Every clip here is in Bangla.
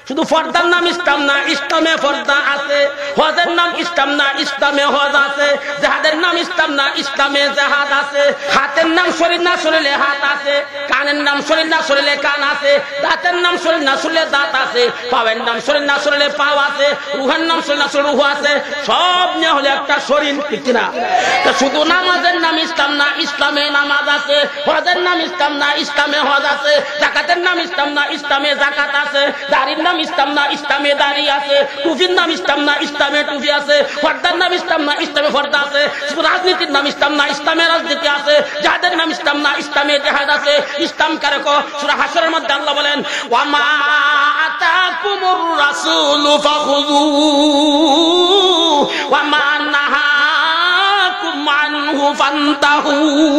শুধু পর্দার নাম ইসলাম না, ইসলামে পর্দা আছে। হজের নাম ইসলাম না, ইসলামে হজ আছে। জিহাদের নাম ইসলাম না, ইসলামে জিহাদ আছে। হাতের নাম শরীর না, শরীরে হাত আছে। কানের নাম শরীর না, শরীরে কান আছে। দাঁতের নাম শরীর না, শরীরে দাঁত আছে। পায়ের নাম শরীর না, শরীরে পাও আছে। রুহের নাম শরীর না, শরীরে রুহ আছে। সব নিয়ে হলে একটা শরীর, ঠিক না? তো শুধু নামাজের নাম ইসলাম না, ইসলামে নামাজ আছে। হজের নাম ইসলাম না, ইসলামে হজ আছে। যাকাতের নাম ইসলাম না, ইসলামে যাকাত আছে। দাড়ির নাম ইসলাম না, ইসলামে দাড়ি আছে। টুপির নাম ইসলাম না, ইসলামে টুপি আছে। পর্দার নাম ইসলাম না, ইসলামে পর্দা আছে। রাজনীতির নাম ইসলাম না, ইসলামে রাজনীতি আছে। যাদের নাম ইসলাম না, ইসলামে জিহাদ আছে। ইসলাম কারে কো? সূরা হাশরের মধ্যে আল্লাহ বলেন, ওয়া মা আতাকুমুর রাসূলু ফাখুযু ওয়া মা নাহাকুম আনহু ফান্তাহু।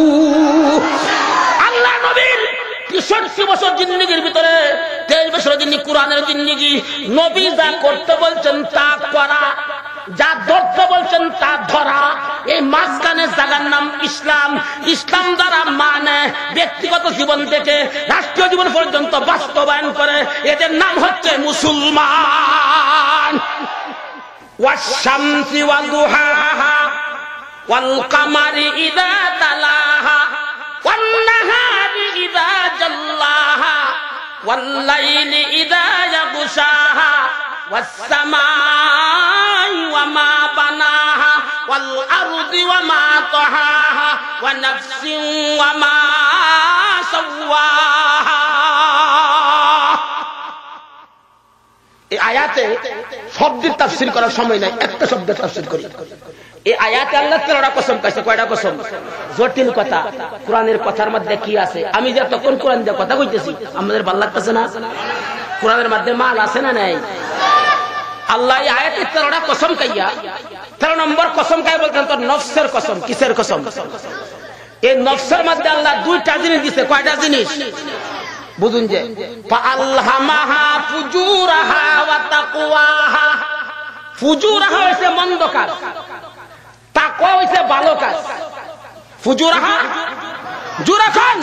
আল্লাহ নবীর ৬৩ বছর জিন্দেগির ভিতরে ২৩ বছর যিনি কোরআনের জিন্দেগি, নবী যা করতে বলছেন তা করা, যা ধরতে বলছেন তা ধরা। এই মাঝখানে জায়গার নাম ইসলাম। ইসলাম দ্বারা মানে ব্যক্তিগত জীবন থেকে রাষ্ট্রীয় জীবন পর্যন্ত বাস্তবায়ন করে, এদের নাম হচ্ছে মুসলমান। ওয়াশ-শামসি ওয়া দুহাহা ওয়াল কামারি ইযা তালাহা ওয়ান নাহারি ইযা জাল্লাহা ওয়াল লাইলি ইযা ইয়াগশাহা ওয়াস সামাই ওয়া মা বানাহা ওয়াল আরদি ওয়া মা তাহাহা ওয়া নাফসিন ওয়া মা সাওয়াহা। এই আয়াতে শব্দের তাফসীর করার সময় নাই, একটা শব্দের তাফসীর করি। এই আয়াতে আল্লাহ 13টা কসম কইছে। কয়টা কসম? জটিল কথা। কোরআনের কথার মধ্যে কি আছে? আমি যে তখন কোরআন দিয়ে কথা কইতেছি, আমাদের ভালো লাগতেছে না? কোরআনের মধ্যে মাল আছে না নাই? আল্লাহ এই আয়াতে 13টা কসম কাইয়া 13 নম্বর কসম কাই বলতেন তো নফসের কসম। কিসের কসম? এই নফসের মধ্যে আল্লাহ দুইটা জিনিস দিছে। কয়টা জিনিস বুঝুন? যে ফাআলহামাহা ফুজুরাহা ওয়া তাকওয়াহা। ফুজুরাহা হইছে মন্দ কাজ, তাকওয়া হইছে ভালো কাজ। ফুজুরাহা জুরাখান,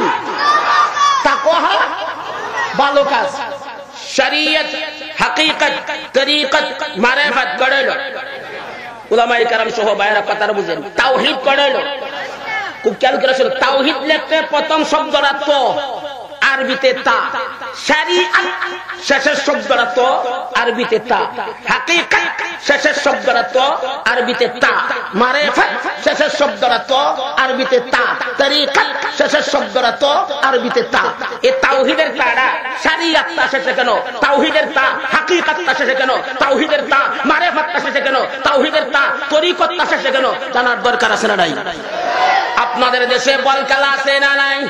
তাকওয়াহা ভালো কাজ। শরীয়ত, হাকিকত, তরিকত, মারিফত করেলো উলামায়ে কেরাম সহ বাইরা কথার বুঝেন। তাওহীদ করেলো, খুব খেয়াল করে শুনুন। তাওহীদ লিখতে প্রথম শব্দটা তো, আরবিতে তা। শরীয়ত শেষের শব্দটা তো, আরবিতে তা। হাকিকত শেষের শব্দটা তো, আরবিতে তা। মারিফত শেষের শব্দটা তো, আরবিতে তা। তরিকত শেষের শব্দটা তো, আরবিতে তা। এই তাওহীদের তাটা শরীয়তটা শেষে কেন? তাওহীদের তা হাকিকতটা শেষে কেন? তাওহীদের তা মারিফতটা শেষে কেন? তাওহীদের তা তরিকতটা শেষে কেন? জানার দরকার আছে না নাই? আপনাদের দেশে বল খেলা আছে না নাই?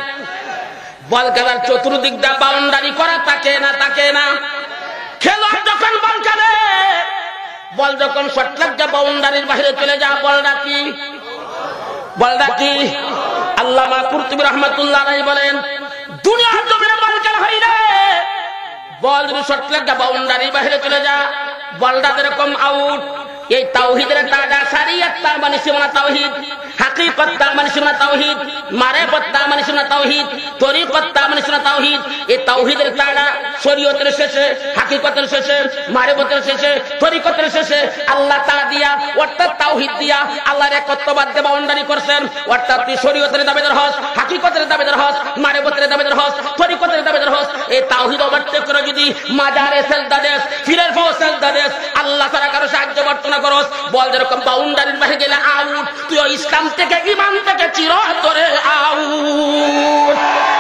বল খেলার চতুর্দিক দিয়ে বাউন্ডারি করা থাকে না? থাকে না? খেলোয়াড় যখন বল খেলে, বল যখন শট লাগছে বাউন্ডারির বাইরে চলে যা, বলটা কি? বলটা কি? আল্লামা কুরতুবী রাহমাতুল্লাহ আলাইহি বলেন, দুনিয়ার জমিনে বল খেলা হয় রে, বল যদি শট লাগছে বাউন্ডারির বাইরে চলে যা, বলটা এরকম আউট। এই তাওহীদের তাডা শরীয়ত তার মানে সীমানা তাওহীদ, হাকিকত তার মানে সীমানা তাওহীদ, মারিফত তার মানে সীমানা তাওহীদ, তরিকত তার মানে সীমানা তাওহীদ। এই তাওহীদের তাডা শরীয়তের শেষে, হাকিকতের শেষে, মারিফতের শেষে, তরিকতের শেষে আল্লাহ তাআলা দিয়া অর্থাৎ তাওহীদ দিয়া আল্লাহর একত্ববাদ দিয়ে বাউন্ডারি করছেন। অর্থাৎ তুই শরীয়তের দাবিদার হস, হাকিকতের দাবিদার হস, মারিফতের দাবিদার হস, তরিকতের দাবিদার হস। এই তাওহীদ অবর্তন করে যদি মাজারে সেজদা দেস, ফিরের ফাও সেজদা দেস, আল্লাহ তাআলা কারো সাহায্য প্রার্থনা করস, বল যেরকম বাউন্ডারির বাইরে গেলে আউট, তুই ইসলাম থেকে ঈমান থেকে চিরতরে আউট।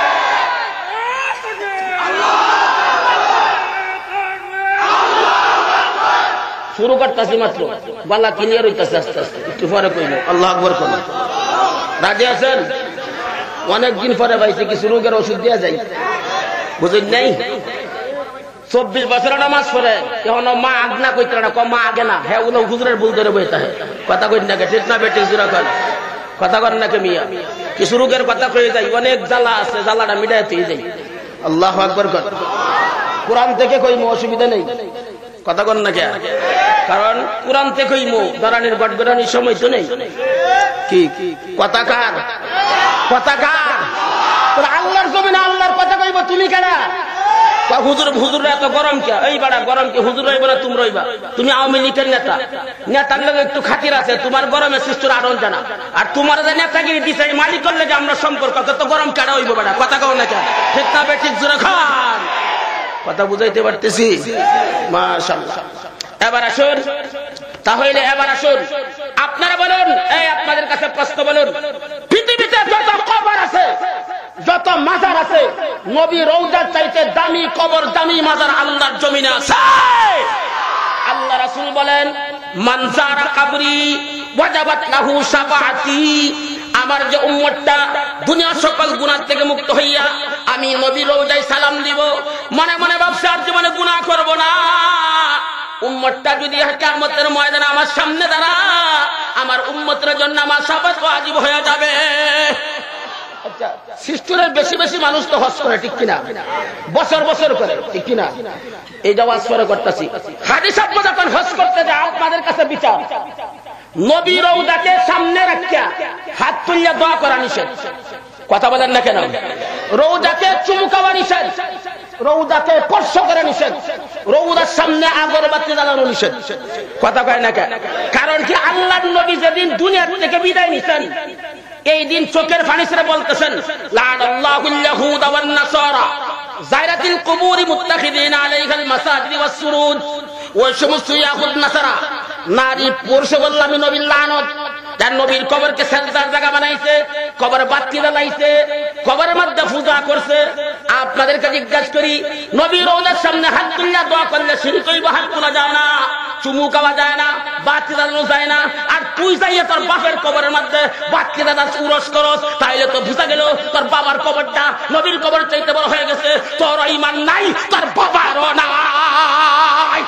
শুরু করতেছি মাত্র, বালা ক্লিয়ার হইতেছে আস্তে আস্তে, একটু পরে কইল আল্লাহু আকবার কোন। রাজি আছেন? অনেকদিন পরে ভাইছে কিছু রোগের ওষুধ দেওয়া যায়, বুঝেন নাই? 24 বছর নামাজ পড়ে, এখন মা আগনা কইতে না, কম মা আগে না, হ্যাঁ ওগুলো হুজুরের ভুল ধরে বইতে হয়। কথা কই না, ঠিক না বেটি? হুজুরা কন কথা কর না কে মিয়া? কিছু রোগের কথা কয়ে যাই, অনেক জ্বালা আছে, জ্বালাটা মিটাইতেই যাই। আল্লাহু আকবার কর। কোরআন থেকে কইমু, অসুবিধা নেই। কথা কর না কে? কারণ কোরআন থেকে কইমু, দাঁড়ানির গটগড়ানির সময় তো নেই। কি কথা কার? কথা কার? আল্লাহর জমিনে আল্লাহর কথা কইব, তুমি কেনা? হুজুররা এত গরম কে? এই বাড়া গরম কে? হুজুর রইবা না তুমি রইবা? তুমি আওয়ামী লীগের নেতা, নেতার লোক একটু খাতির আছে, তোমার গরমে সৃষ্টির আরন জানা। আর তোমার যে নেতাগিরি দিছে মালিক করলে যে আমরা সম্পর্ক, তো গরম কেডা হইব বেটা? কথা কও না কেন? ঠিক না বেঠিক জোরে খান। কথা বুঝাইতে পারতেছি? মাশাআল্লাহ। এবার আসুন তাহলে, এবার আসুন আপনারা বলুন, এই আপনাদের কাছে প্রশ্ন, বলুন পৃথিবীতে যত কবর আছে, যত মাজার আছে, নবী রওজার চাইতে দামি কবর, দামি মাজার আল্লাহর জমিনে আছে। আল্লাহ রাসূল বলেন, মান যারা কবরি ওয়াজাবাত লাহু শাফাআতি। আমার যে উম্মতটা দুনিয়ার সকল গুনাহ থেকে মুক্ত হইয়া আমি নবী রওজায় সালাম দিব, মনে মনে ভাবছে আর জীবনে গুনাহ করব না। উম্মতটা যদি কিয়ামতের ময়দানে আমার সামনে দাঁড়া, আমার উম্মতের জন্য আমার শাফাত ওয়াজিব হয়ে যাবে। আচ্ছা, সৃষ্টির বেশি বেশি মানুষ তো হজ করে, ঠিক কিনা? বছর বছর করে, ঠিক কিনা? এই যে ওয়াজ করে করতেছি, হাজী সাহেব যখন হজ করতে যায়, আপনাদের কাছে বিচার, নবী রওজাকে সামনে রাখিয়া হাত তুলিয়া দোয়া করা নিষেধ। কথা বলেন না কেন? রওজাকে চুমু খাওয়া নিষেধ, রওজাকে স্পর্শ করা নিষেধ, রওজার সামনে আগরবাতি জ্বালানো নিষেধ। কথা কয় না কেন? কারণ কি, আল্লাহর নবী যেদিন দুনিয়া থেকে বিদায় নিছেন, এই দিন চোখের পানি ছেড়ে বলতেছেন, লাআনাল্লাহুল ইয়াহুদা ওয়ান নাসারা যায়রাতিল কুবুরি মুত্তাখিদিনা আলাইহাল মাসাজিদ ওয়াস সুরুজ। ওই সমস্ত ইয়াহুদ নাসারা নারী পুরুষে বললাম আমি নবীর লানত, যার নবীর কবরকে সেজদার জায়গা বানাইছে, কবর বাতি জ্বালাইছে, কবরের মধ্যে পূজা করছে। আপনাদেরকে জিজ্ঞাসা করি, নবীর রওজার সামনে হাত তুলিয়া দোয়া করলে শিরক হইব? হাত তোলা যায় না, চুমু খাওয়া যায় না, বাতি জ্বালানো যায় না। আর তুই যাইয়া তোর বাপের কবরের মধ্যে বাতি জ্বালা উরস করস, তাইলে তো বুঝা গেল তোর বাবার কবরটা নবীর কবর চাইতে বড় হয়ে গেছে। তোর ঈমান নাই, তোর বাবারও নাই।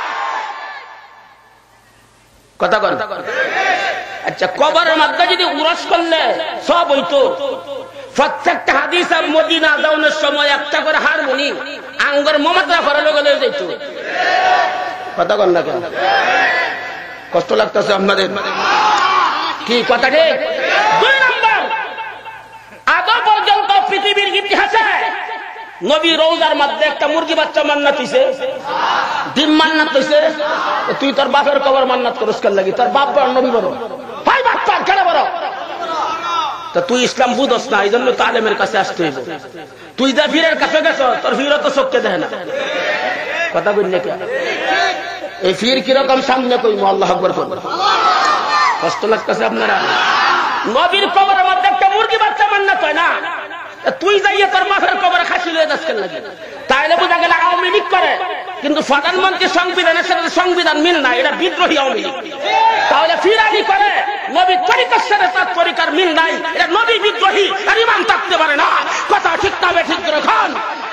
কথা কর। আচ্ছা, কবরের মধ্যে যদি উরস করলে সব হইতো, প্রত্যেকটা হাদিস আর মদিনা যাওয়ার সময় একটা করে হারমোনি আঙ্গর মমতা করে লোক যাইত। কথা কর না কেন? কষ্ট লাগতেছে আপনাদের কি? কথা ঠিক। 2 নম্বর, আজ পর্যন্ত পৃথিবীর ইতিহাসে নবী রওজার মধ্যে একটা মুরগি বাচ্চা মান্নাত হইছে, ডিম মান্নাত হইছে। তুই তোর বাপের কবর মান্নাত করস কার লাগি? তোর বাপ বড়, নবী বড়, ভাই বাচ্চা কেন বড়? তা তুই ইসলাম বুঝস না, এই জন্য তো আলেমের কাছে আসতে হইব। তুই যা ফিরের কাছে গেছ, তোর ফিরও তো চোখকে দেখে না। কথা বললে কে? এই ফির কিরকম সামনে কইম, আল্লাহু আকবার কইম। কষ্ট লাগতেছে আপনারা? নবীর কবরের মধ্যে একটা মুরগি বাচ্চা মান্নাত হয় না, তুই যাইয়া তোর বাপের কবরে খাসি লয়ে যাস কেন লাগে? তাইলে বোঝা গেল আওয়ামী লীগ করে, কিন্তু প্রধানমন্ত্রী সংবিধানের সাথে সংবিধান মিল না, এটা বিদ্রোহী আওয়ামী লীগ। তাহলে ফিরানি করে, নবী তরিকার সাথে তার তরিকার মিল নাই, এটা নবী বিদ্রোহী, আর ঈমান থাকতে পারে না। কথা ঠিক না বেঠিক করে খান।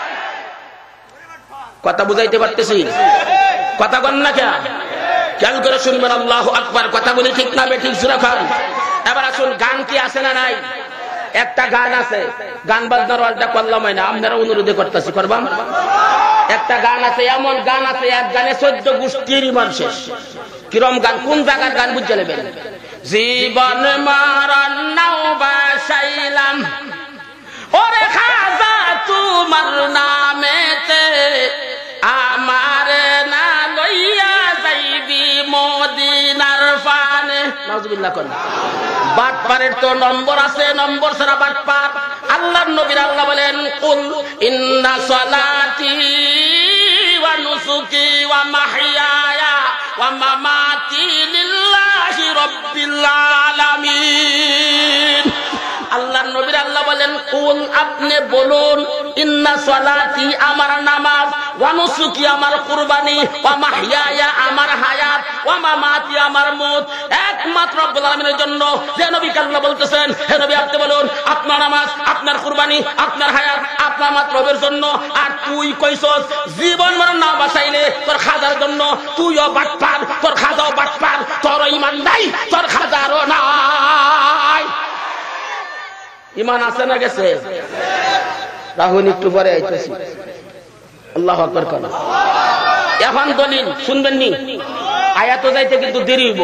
কথা বুঝাইতে পারতেছি? কথা বল না কেন? খেয়াল করে শুনবেন, আল্লাহু আকবার। কথা বলি ঠিক না বেঠিক জোরে খান। এবার আসুন, গান কি আছে না নাই? একটা গান আছে, গান বাজনার ওয়াজটা করলাম না, আপনারা অনুরোধে করতেছি, করবাম। একটা গান আছে, এমন গান আছে, এক গানে 14 গোষ্ঠীর ঈমান শেষ। কিরম গান? কোন জায়গার গান বুঝে নেবেন? জীবন মারান নাও বাসাইলাম ওরে খাজা তোমার নামেতে, আমার না লইয়া যাইবি মদিনার পানে। নাউজুবিল্লাহ করেন। বাটপারের তো নম্বর আছে, নম্বর ছাড়া বাটপার। আল্লাহর নবীর আল্লাহ বলেন, কুল ইন্না সালাতি ওয়া নুসুকি ওয়া মাহইয়ায়া ওয়া মামাতি লিল্লাহি রাব্বিল আলামিন। আল্লাহর নবীর আল্লাহ বলেন, কুল আপনি বলুন, ইন্না সালাতি আমার নামাজ, ওয়া নুসুকি আমার কুরবানি, ওয়া মাহইয়ায়া আমার হায়াত, ওয়া মামাতি আমার মউত একমাত্র রব্বুল আলামিনের জন্য। যে নবীকে আল্লাহ বলতেছেন, হে নবী আপনি বলুন, আপনার নামাজ, আপনার কুরবানি, আপনার হায়াত আপনার মাত্র রবের জন্য। আর তুই কইছস জীবন মরণ না বাঁচাইলে তোর খাজার জন্য। তুইও বাটপার, তোর খাজাও বাটপার, তোর ঈমান নাই, তোর খাজারও নাই। ঈমান আছে না গেছে? রাহুল একটু পরে আইতেছি। আল্লাহু আকবার কোন। এখন দলিল শুনবেন নি? আয়াত যাইতে কিন্তু দেরি হইব,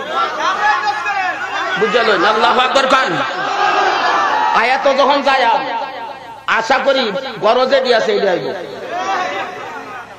বুঝলেন? আল্লাহু আকবার কোন। আয়াত যখন যায়, আশা করি গরজে দিয়াছে এটা হইব।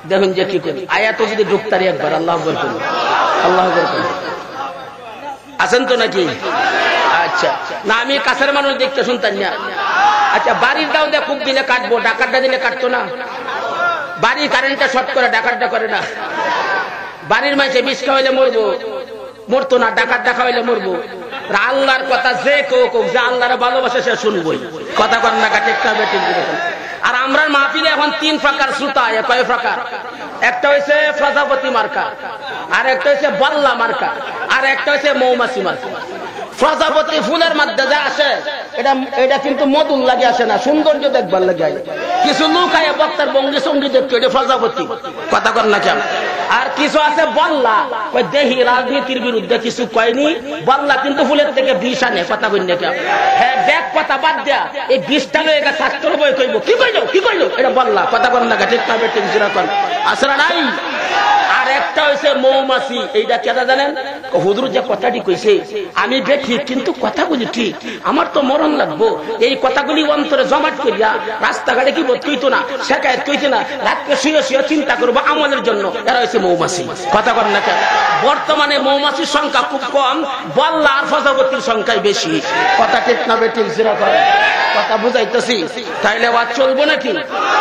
দেখুন যে কি করি আয়াত যদি ঢুকতারি একবার আল্লাহ আকবার করুন আল্লাহ আকবার করুন আছেন তো নাকি আচ্ছা না আমি কাছের মানুষ দেখতে শুনতাম না আচ্ছা বাড়ির দাও দিয়ে খুব দিলে কাটবো ডাকাতটা দিলে কাটতো না বাড়ির কারেন্টটা শর্ট করে ডাকাতটা করে না বাড়ির মাঝে বিষ খাওয়াইলে মরবো মরতো না ডাকাত দেখা হইলে মরবো আল্লাহর কথা যে কেউ যে আল্লাহর ভালোবাসে সে শুনবই কথা কর না কাটে একটা বেটিং আর আমরা মাহফিলে এখন 3 প্রকার শ্রোতা কয় প্রকার একটা হইছে প্রজাপতি মার্কা আর একটা হইছে বল্লা মার্কা আর একটা হইছে মৌমাছি মার্কা প্রজাপতি ফুলের মধ্যে যা আসে এটা কিন্তু মধুর লাগে আসে না সৌন্দর্য দেখবার লাগে কিছু লোক আয় বক্তার ভঙ্গি সঙ্গী দেখতো এটা প্রজাপতি কথা কর না কেন আর কিছু আছে বল্লা ওই দেহি রাজনীতির বিরুদ্ধে কিছু কয়নি বল্লা কিন্তু ফুলের থেকে বিষ আনে কথা কই না কেন হ্যাঁ ব্যাগ কথা বাদ দেয়া এই বিষটা লয়ে গেছে শাস্ত্র বই কইব কি কইলো এটা বল্লা কথা কর না ঠিক না বেটিং জিরা কর আসলে নাই আর একটা হইছে মৌমাছি এইটা কেটা জানেন হুজুর যে কথাটি কইছে আমি দেখি কিন্তু কথাগুলি ঠিক আমার তো মরণ লাগবো এই কথাগুলি অন্তরে জমাট করিয়া রাস্তাঘাটে কি বোধ কইতো না শেখায়ত কইতো না রাতকে শুয়ে শুয়ে চিন্তা করবো আমলের জন্য এরা হইছে মৌমাছি কথা কর না কেন বর্তমানে মৌমাছির সংখ্যা খুব কম বল্লা আর প্রজাপতির সংখ্যাই বেশি কথা ঠিক না বেটিং জিরা কর কথা বুঝাইতেছি তাইলে আবার চলবো নাকি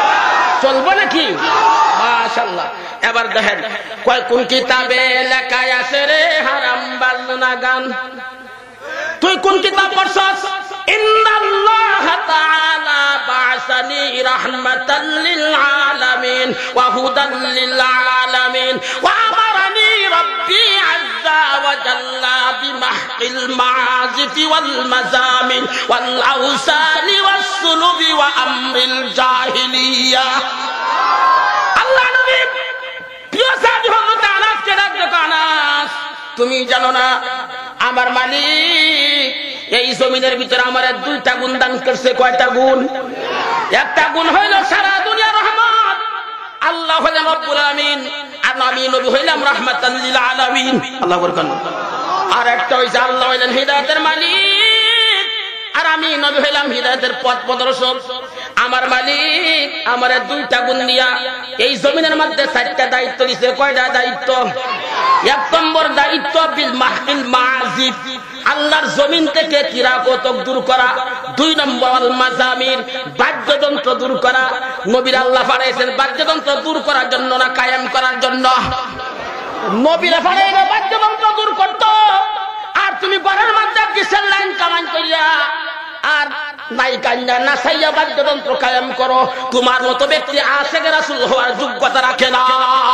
মাশাআল্লাহ এবার দেখেন কয় কোন কিতাবে লেখা আছে রে হারাম বাজনা গান তুই কোন কিতাব পড়ছস ইন্নাল্লাহ তাআলা বা'সানি রাহমাতাল লিল আলামিন ওয়া হুদাল লিল আলামিন ওয়া আমারানি রাব্বি আযজা ওয়া জাল্লা বিমাহকিল মাযিফি ওয়াল মাযামিল ওয়াল আওসানি ওয়াস সুলুবি ওয়া আমরিল জাহিলিয়া আল্লাহ নবী প্রিয় সাহাবী হযরত আনাসকে ডাকতো আনাস তুমি জানো না আমার মালিক এই জমিনের ভিতরে আমার 2টা গুণ দান করছে কয়টা গুণ একটা গুণ হইল সারা দুনিয়ার রহমত আল্লাহ হলেন রব্বুল আমিন আর আমি নবী হইলাম রাহমাতাল লিল আলামিন আল্লাহ বরকাত আর একটা হইছে আল্লাহ হইলেন হিদায়াতের মালিক আর আমি নবী হইলাম হিদায়াতের পথ প্রদর্শক আমার মালিক আমার 2টা গুণ দিয়া এই জমিনের মধ্যে 4টা দায়িত্ব দিয়েছে কয়টা দায়িত্ব এক নম্বর দায়িত্ব বিল মাহকিল মাযিফ আল্লাহর জমিন থেকে কিরাকতক দূর করা 2 নম্বর আল মাযামির বাদ্যযন্ত্র দূর করা নবীর আল্লাহ পাঠাইছেন বাদ্যযন্ত্র দূর করার জন্য না কায়েম করার জন্য নবীরা পাঠাইছে বাদ্যযন্ত্র দূর করত আর তুমি ঘরের মধ্যে কিসের লাইন কামান করিয়া আর নাই কান্না না সাইয়া বাদ্যযন্ত্র কায়েম করো তোমার মতো ব্যক্তি আশিক রাসূল হওয়ার যোগ্যতা রাখে না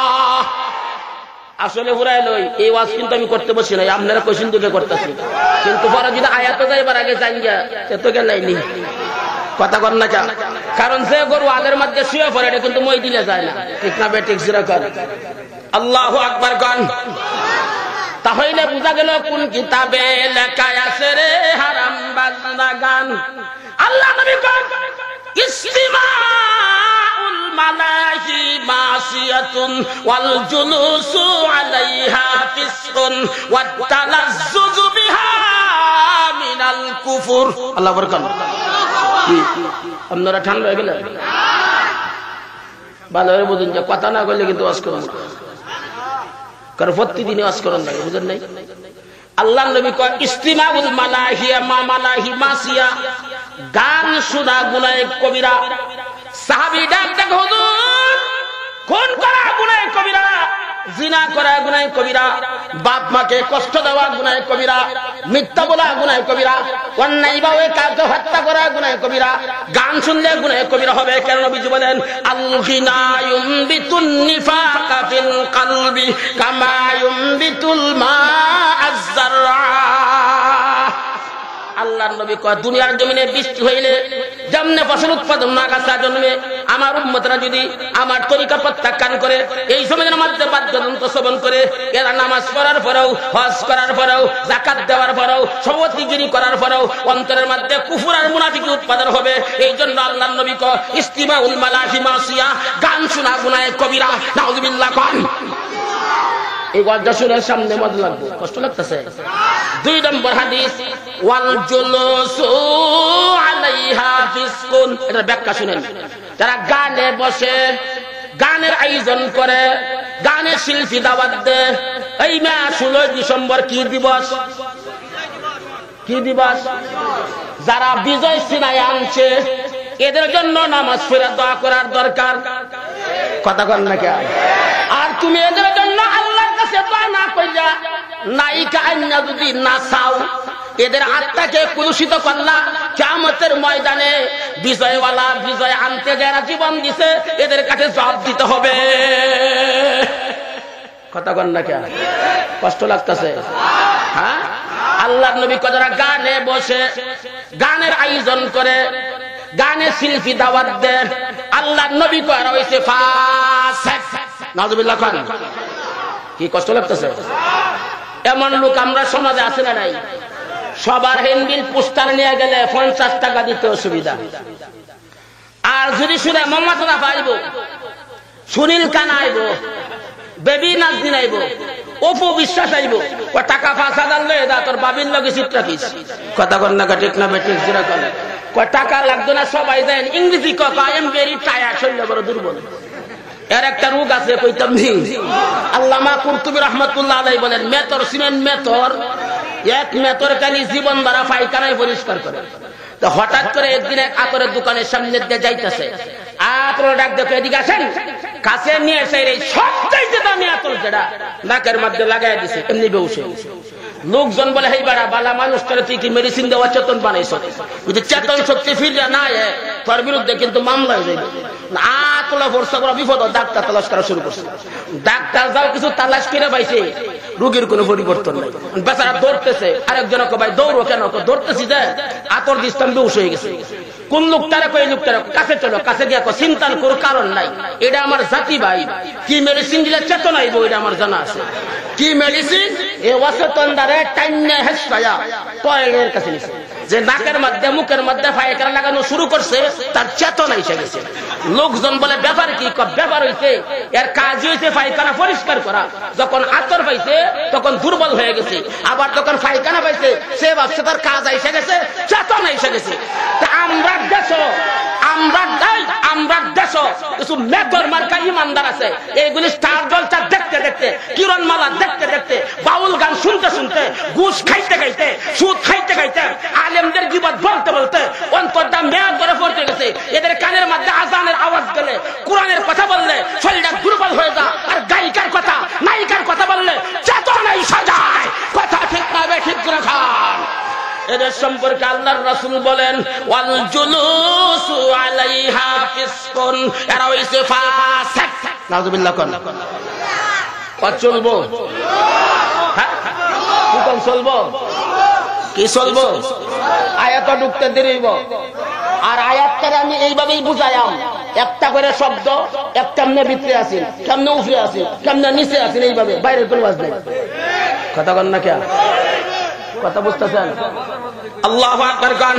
আসলে হুরাই লই এই ওয়াজ কিন্তু আমি করতে বসি নাই আপনারা কোশ্চেন দিকে করতেছি কিন্তু পরে যদি আয়াত যাইবার আগে জাঙ্গিয়া সে তো গেলাইনি কথা কর না কেন কারণ যে গরু আগের মধ্যে শুয়ে পড়ে এটা কিন্তু মই দিলে যায় না ঠিক না বেঠিক জিরা কর আল্লাহু আকবার গান তাহলে বুঝা গেল কোন কিতাবে লেখা আছে রে হারাম বাজনা গান আল্লাহ নবী কয় ইসতিমাউল মালাহি মাসিয়াতুন ওয়াল জুলুসু আলাইহা ফিসকুন ওয়াত তালাজ্জুজু বিহা মিনাল কুফর আল্লাহ বরকাত কি আপনারা ঠান্ডা হয়ে গেলেন ভালো করে বুঝুন যে কথা না কইলে কিন্তু ওয়াজ করব কারণ প্রতিদিন ওয়াজ করেন না বুঝেন নাই আল্লাহ নবী কয় ইসতিমাউল মালাহিয়া মা মালাহি মাসিয়া গান শোনা গুনাহ কবিরা সাহাবী ডাক দেখো হুজুর কোন করা গুনাহ কবিরা জিনা করা গুনাহ কবিরা বাপ মাকে কষ্ট দেওয়া গুনাহ কবিরা মিথ্যা বলা গুনাহ কবিরা অন্যায় ভাবে কাউকে হত্যা করা গুনাহ কবিরা গান শুনলে গুনাহ কবিরা হবে কেন নবীজি বলেন আল গিনা ইউমবিতুন নিফাকা ফিল কলবি কামা ইউমবিতুল মা আয-যাররা আল্লাহর নবী কয় দুনিয়ার জমিনে বৃষ্টি হইলে যেমনে ফসল উৎপাদন না গাছা জন্মে আমার উম্মতরা যদি আমার তরিকা প্রত্যাখ্যান করে এই জমিনের মধ্যে বাদ্যযন্ত্র শ্রবণ করে এরা নামাজ পড়ার পরেও হজ করার পরেও যাকাত দেওয়ার পরেও সওয়াতিগিরি করার পরেও অন্তরের মধ্যে কুফর আর মুনাফিকি উৎপাদন হবে এই জন্য আল্লাহর নবী কয় ইসতিমাউল মালাহি মাসিয়া গান শোনা গুনাহ কবিরা নাউযুবিল্লাহ কোন এই ওয়াজটা শুনে সামনে মত লাগবে কষ্ট লাগতেছে 2 নম্বর হাদিস ওয়াল জুলুসু আলাইহা ফিসকুন এটা ব্যাখ্যা শুনেন যারা গানে বসে গানের আয়োজন করে, গানের শিল্পী দাওয়াত দেয়। এই মা 16 ডিসেম্বর কি দিবস? কি দিবস? যারা বিজয় সিনায় আনছে এদের জন্য নামাজ পড়ে দোয়া করার দরকার। কথা বল না কেন? আর তুমি এদের জন্য আল্লাহর কাছে দোয়া না কইরা নায়িকা আইনা যদি না চাও, এদের আত্মাকে কলুষিত করলা, কিয়ামতের ময়দানে বিজয়ওয়ালা বিজয় আনতে যারা জীবন দিছে এদের কাছে জবাব দিতে হবে। কথা বল না কেন? কষ্ট লাগতেছে? হ্যাঁ, আল্লাহর নবী কতটা গানে বসে গানের আয়োজন করে, গানের শিল্পী দাওয়াত দেন। আল্লাহর নবী করা হইছে ফাসিক। নাউজুবিল্লাহ খান। কি কষ্ট লাগতেছে? এমন লোক আমরা সমাজে আছে না নাই? সবার হিন্দির পোস্টার নিয়ে গেলে 50 টাকা দিতে অসুবিধা। আর যদি শুনে মমতা পাইব, সুনীল খান আইব, বেবি নাজনীন আইব, অপু বিশ্বাস আইব, ও টাকা 5000 লয়ে দা তোর বাবির লগে চিত্র কিস। কথা কন না ঠিক না বেঠিক জোরে কন। কয় টাকা লাগতো না, সবাই দেন। ইংরেজি কথা আই এম ভেরি টায়ার্ড, শরীর বড় দুর্বল। এর একটা রোগ আছে কইতাম নি। আল্লামা কুরতুবী রাহমাতুল্লাহ আলাইহি বলেন, মেতর সিমেন্ট মেতর, এক মেতর কালি জীবন দ্বারা পায়খানায় পরিষ্কার করে। তো হঠাৎ করে একদিন এক আতরের দোকানের সামনে দিয়ে যাইতেছে, আতর ডাক দেখে এদিকে আসেন, কাছে নিয়ে এসে এই সবচাইতে দামি আতর যেটা নাকের মধ্যে লাগাই দিছে, এমনি বেউসে। লোকজন বলে হেই বাড়া বালা মানুষ করে তুই কি মেডিসিন দেওয়া চেতন বানাইছ? যদি চেতন শক্তি ফিরে না তোর বিরুদ্ধে কিন্তু মামলা হয়ে যাবে। আতলা ভরসা করা বিপদ। ডাক্তার তালাশ করা শুরু করছে। ডাক্তার যাও কিছু তালাশ করে পাইছে, রোগীর কোনো পরিবর্তন নাই। বেচারা দৌড়তেছে, আরেকজনকে ভাই দৌড়ো কেন? দৌড়তেছি যে আতর দিস্তাম বেউস হয়ে গেছে। কোন লোকটারে কই লোকটারে কাছে চলো, কাছে গিয়ে চিন্তার কোনো কারণ নাই, এটা আমার জাতি ভাই। কি মেডিসিন দিলে চেতন আইব এটা আমার জানা আছে। কি মেডিসিন? এ অচেতন দ্বারে টাইনে হেসপায়া টয়লেটের কাছে নিছে, যে নাকের মধ্যে মুখের মধ্যে পায়খানা লাগানো শুরু করছে, তার চেতনা এসে গেছে। লোকজন বলে ব্যাপার কি? ব্যাপার হইছে এর কাজ হইছে পায়খানা পরিষ্কার করা। যখন আতর পাইছে তখন দুর্বল হয়ে গেছে, আবার যখন পায়খানা পাইছে সে ভাবছে তার কাজ এসে গেছে, চেতনা এসে গেছে। তা আমরা দেশ কিছু মেঘর মার্কা ইমানদার আছে, এইগুলি স্টার জলসা দেখতে দেখতে, কিরণমালা দেখতে দেখতে, বাউল গান শুনতে শুনতে, ঘুষ খাইতে খাইতে, সুদ খাইতে খাইতে, আলেমদের গীবত বলতে বলতে অন্তরটা মেঘ করে পড়তে গেছে। এদের কানের মধ্যে আজানের আওয়াজ গেলে, কোরআনের কথা বললে শরীরটা দুর্বল হয়ে যায়, আর গায়িকার কথা নায়িকার কথা বললে চেতনাই সাজায়। কথা ঠিক না ঠিক করে খান। এদের সম্পর্কে আল্লাহর রাসূল বলেন, ওয়াল জুলুসু আলাইহা ফিসকুন, এরা হইছে ফাসিক। নাউজুবিল্লাহ কোন কত চলবো? হ্যাঁ, কি কোন চলবো? কি চলবো? আয়াত ঢুকতে দেরিব। আর আয়াতটারে আমি এইভাবেই বুঝাইলাম, একটা করে শব্দ, এক কেমনে ভিতরে আছে, কেমনে উপরে আছে, কেমনে নিচে আছে, এইভাবে বাইরের কোনো ওয়াজ নাই। কথা বল না কেন? কথা বুঝতেছেন? আল্লাহু আকবার গান।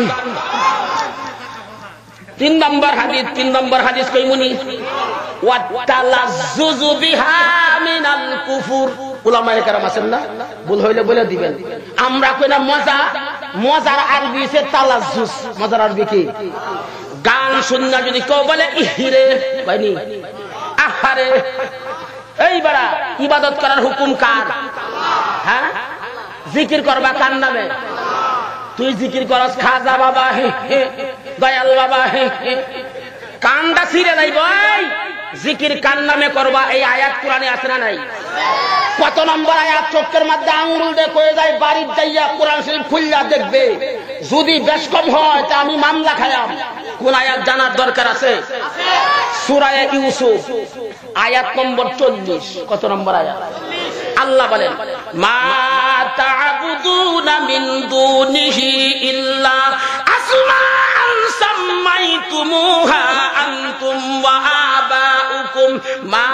3 নম্বর হাদিস কইমুনি, ওয়াতালাজ্জুজু বিহা মিনাল কুফুর। উলামায়ে কেরাম আছেন না, ভুল হইলে বলে দিবেন। আমরা কই না মজা, মজার আরবি হচ্ছে তালাজ্জুজ। মজার আরবি কি? গান শুননা যদি কেউ বলে ইহিরে ভাইনি আহারে, এই বাড়া ইবাদত করার হুকুম কার? হ্যাঁ, জিকির করবা কার নামে? তুই জিকির করস খাজা বাবা, দয়াল বাবা, কানটা ছিঁড়ে নাই ভাই। জিকির কার নামে করবা? এই আয়াত কোরআনে আছে না নাই? কত নম্বর আয়াত? চোখের মধ্যে আঙ্গুল দিয়ে কয়ে যায়, বাড়ির যাইয়া কোরআন শরীফ খুললা দেখবে। যদি বেশ কম হয় তা আমি মামলা খায়াম। কোন আয়াত জানার দরকার আছে? সূরা ইউসুফ আয়াত নম্বর 40। কত নম্বর আয়াত? আল্লাহ বলেন, মা তা'বুদুনা মিন দুনিহি ইল্লা আসমাআন সাম্মাইতুমুহা আনতুম ওয়া আবাউকুম মা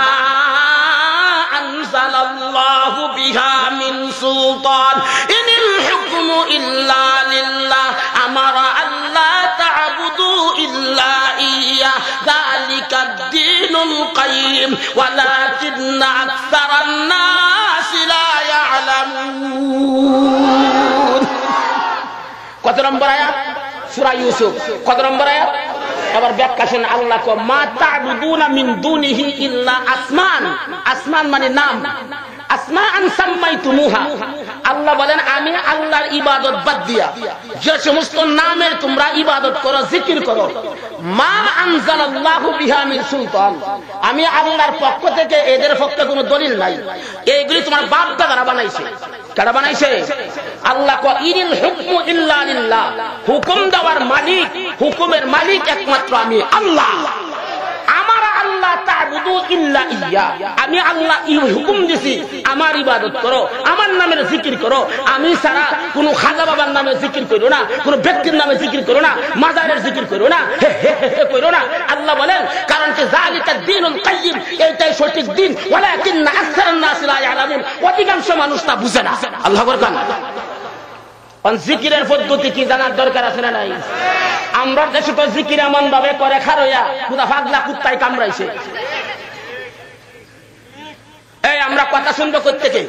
আনজালাল্লাহু বিহা মিন সুলতান ইনিল হুকমু ইল্লা লিল্লাহ আমারা আল্লা তা'বুদু ইল্লা ইয়্যা যালিকাদ দীনুল কাইয়্যিম ওয়ালাকিন্না আকসারান নাসি লা ইয়ালামুন। কত নম্বর আয়াত? সূরা ইউসুফ। কত নম্বর আয়াত? এবার ব্যাখ্যা শুনে আল্লাহ কো মা তা'বুদুনা মিন দুনিহি ইল্লা আসমান। আসমান মানে নাম, আসমান সাম্মাইতুমুহা। আল্লাহ বলেন আমি আল্লাহর ইবাদত বাদ দিয়া যে সমস্ত নামের তোমরা ইবাদত করো, জিকির করো, মা আনজালাল্লাহু বিহা মিন সুলতান, আমি আল্লাহর পক্ষ থেকে এদের পক্ষে কোনো দলিল নাই, এইগুলি তোমার বাপ দাদারা বানাইছে। কারা বানাইছে? আল্লাহ কো ইনিল হুকমু ইল্লা লিল্লাহ, হুকুম দেওয়ার মালিক, হুকুমের মালিক একমাত্র আমি আল্লাহ। আমার আল্লাহ তা'বুদু ইল্লা ইয়্যা, আমি আল্লাহ হুকুম দিছি আমার ইবাদত করো, আমার নামের জিকির করো, আমি ছাড়া কোন খাজা বাবার নামে জিকির করো না, কোন ব্যক্তির নামে জিকির করো না, মাজারের জিকির করো না, করো না। আল্লাহ বলেন কারণ কি যালিকা দ্বীনুল কাইয়্যিম, এইটাই সঠিক দিন, ওয়ালাকিন্না আকসারান নাস লা ইয়ালামুন, অধিকাংশ মানুষ তা বুঝে না। আল্লাহু আকবার। জিকিরের পদ্ধতি কি জানার দরকার আছে না নাই? আমরা দেশে তো জিকির এমন ভাবে করে খারইয়া পুরা পাগলা কুত্তায় কামড়াইছে। এই আমরা কথা শুনবো কোত্থেকে?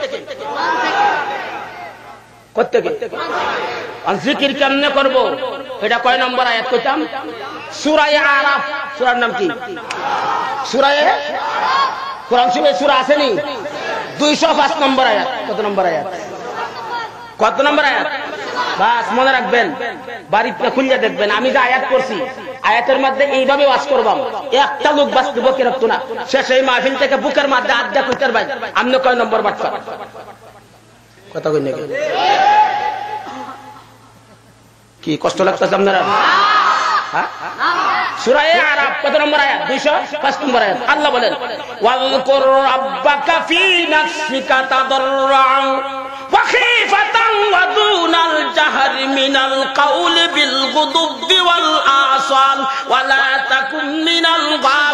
জিকির কেমনে করব? এটা কয় নম্বর আয়াত কইতাম? সূরা আরাফ। সূরার নাম কি? সূরা কোরআন শরীফে সূরা আসেনি? 205 নম্বর আয়াত। কত নম্বর আয়াত? কত নম্বর আয়াত? বাস মনে রাখবেন, বাড়িতে খুলে দেখবেন। আমি যে আয়াত করছি, আয়াতের মধ্যে এইভাবে ওয়াজ করবাম, একটা লোক বাঁচতে বকে রাখতো না। শেষ এই মাহফিল থেকে বুকের মধ্যে আড্ডা কইতার ভাই আপনি কয় নম্বর বাটফা? কথা কই নাকি? কি কষ্ট লাগতেছে আপনারা? সূরা আরাফ কত নম্বর আয়াত? 205 নম্বর আয়াত। আল্লাহ বলেন ওয়াযকুর রাব্বাকা ফী নাফসিকা তাদাররুআন ওয়া খীফাতান ওয়া দুনাল জাহরি মিনাল কাওলি বিল গুদুবি ওয়াল আসাল ওয়া লা তাকুন মিনাল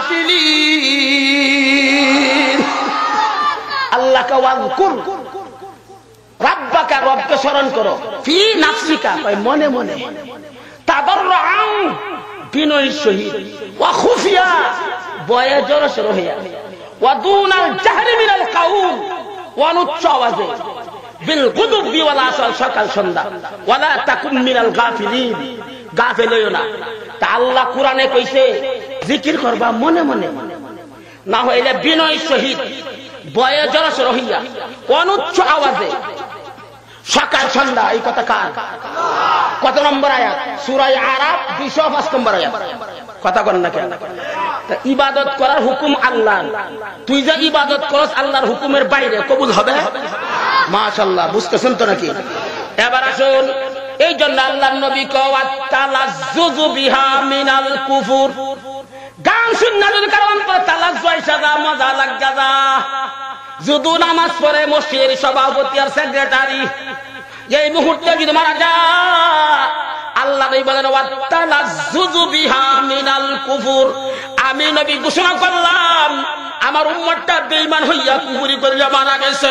গাফিলিন। আল্লাহ কা ওয়াযকুর রাব্বাকা, রবকে স্মরণ করো, ফী নাফসিকা মনে মনে, তাদাররুআন বিনয়ের সহিত, ওয়া খুফিয়া বয়ে জোরে সোরে হইয়া, ওয়া দুনাল জাহরি মিনাল কাউল অনুচ্চ আওয়াজে, বিল গুদুবি ওয়াল আসাল সকাল সন্ধ্যা, ওয়া লা তাকুন মিনাল গাফিলিন, গাফিল হইও না। তা আল্লাহ কোরআনে কইছে জিকির করবা মনে মনে, না হইলে বিনয়ের সহিত বয়ে জোরে সোরে হইয়া অনুচ্চ আওয়াজে সকাল সন্ধ্যা। এই কথা কার? কত নম্বর আয়াত? সূরা আরাফ 205 নম্বর আয়াত। কথা বলেন না কেন? ইবাদত করার হুকুম আল্লাহ, তুই যে ইবাদত করস আল্লাহর হুকুমের বাইরে, কবুল হবে? মাশাআল্লাহ, বুঝতেছেন তো নাকি? এবার আসুন, এই জন্য আল্লাহর নবী ওয়াতালাজ্জুজু বিহা মিনাল কুফুর, গান শুননা যদি কারণ করে তালাজ্জু আইসা যা, মজা লাগা যা। যদু নামাজ পড়ে মসজিদের সভাপতি আর সেক্রেটারি এই মুহূর্তে যদি মারা যায়, আল্লাহ নবী বলেন ওয়াতালাজ্জুজু বিহা মিনাল কুফুর, আমি নবী ঘোষণা করলাম আমার উম্মতটা বেঈমান হইয়া কুফরি করিয়া মারা গেছে।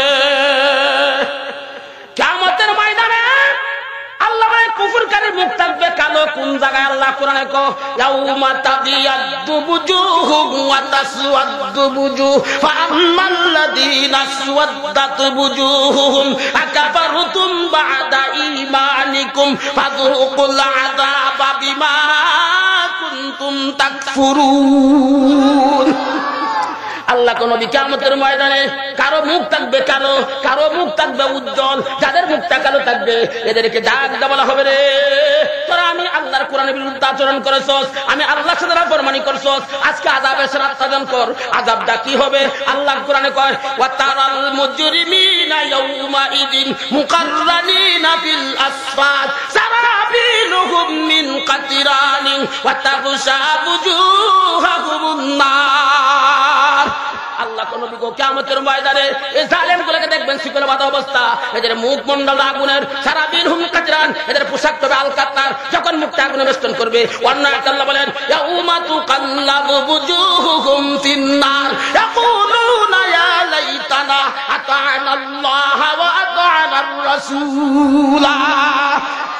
কিয়ামতের ময়দানে আল্লাহ কুফরকারীর মুখ থাকবে কালো। কোন জায়গায়? আল্লাহ কোরআনে কয় ইয়াউমা তাবিয়াদ্দু বুজুহুম ওয়া তাসওয়াদ্দু বুজুহ ফাআম্মাল্লাযীনা আসওয়াদ্দাত বুজুহুম আকাফারতুম বা'দা ঈমানিকুম ফাযুকুল আযাবা বিমা কুনতুম তাকফুরুন। আল্লাহ কোন নবী কিয়ামতের ময়দানে কারো মুখ থাকবে কালো, কারো মুখ থাকবে উজ্জ্বল। যাদের মুখটা কালো থাকবে এদেরকে ডাক দেওয়া বলা হবে, রে তোরা আমি আল্লাহর কোরআনের বিরুদ্ধে আচরণ করেছস, আমি আল্লাহর সাথে নাফরমানি করছস, আজকে আযাবের সাথে কর। আযাবটা কি হবে? আল্লাহ কোরআনে কয় ওয়া তারাল মুজরিমিনা ইয়াউমা ইদিন মুকাররানিনা ফিল আসফাদ সারাবিলুহুম মিন কাতিরানিন ওয়া তাগশা বুজুহাহুমুন নার। আল্লাহ কোন বিগো কিয়ামতের ময়দানে এই জালেমগুলোকে দেখবেন শিকলে বাঁধা অবস্থা, এদের মুখ মন্ডল আগুনের, সারাবিলহুম কাতরান, এদের পোশাক তবে আলকাতনার। যখন মুখটা আগুনে বেষ্টন করবে, অন্যায় আল্লাহ বলেন ইয়াউমা তুকাল্লাবু বুজুহুহুম ফিন্নার ইয়াকুলুনা ইয়া লাইতানা আতা'না আল্লাহ ওয়া আতা'না আর রাসূলা।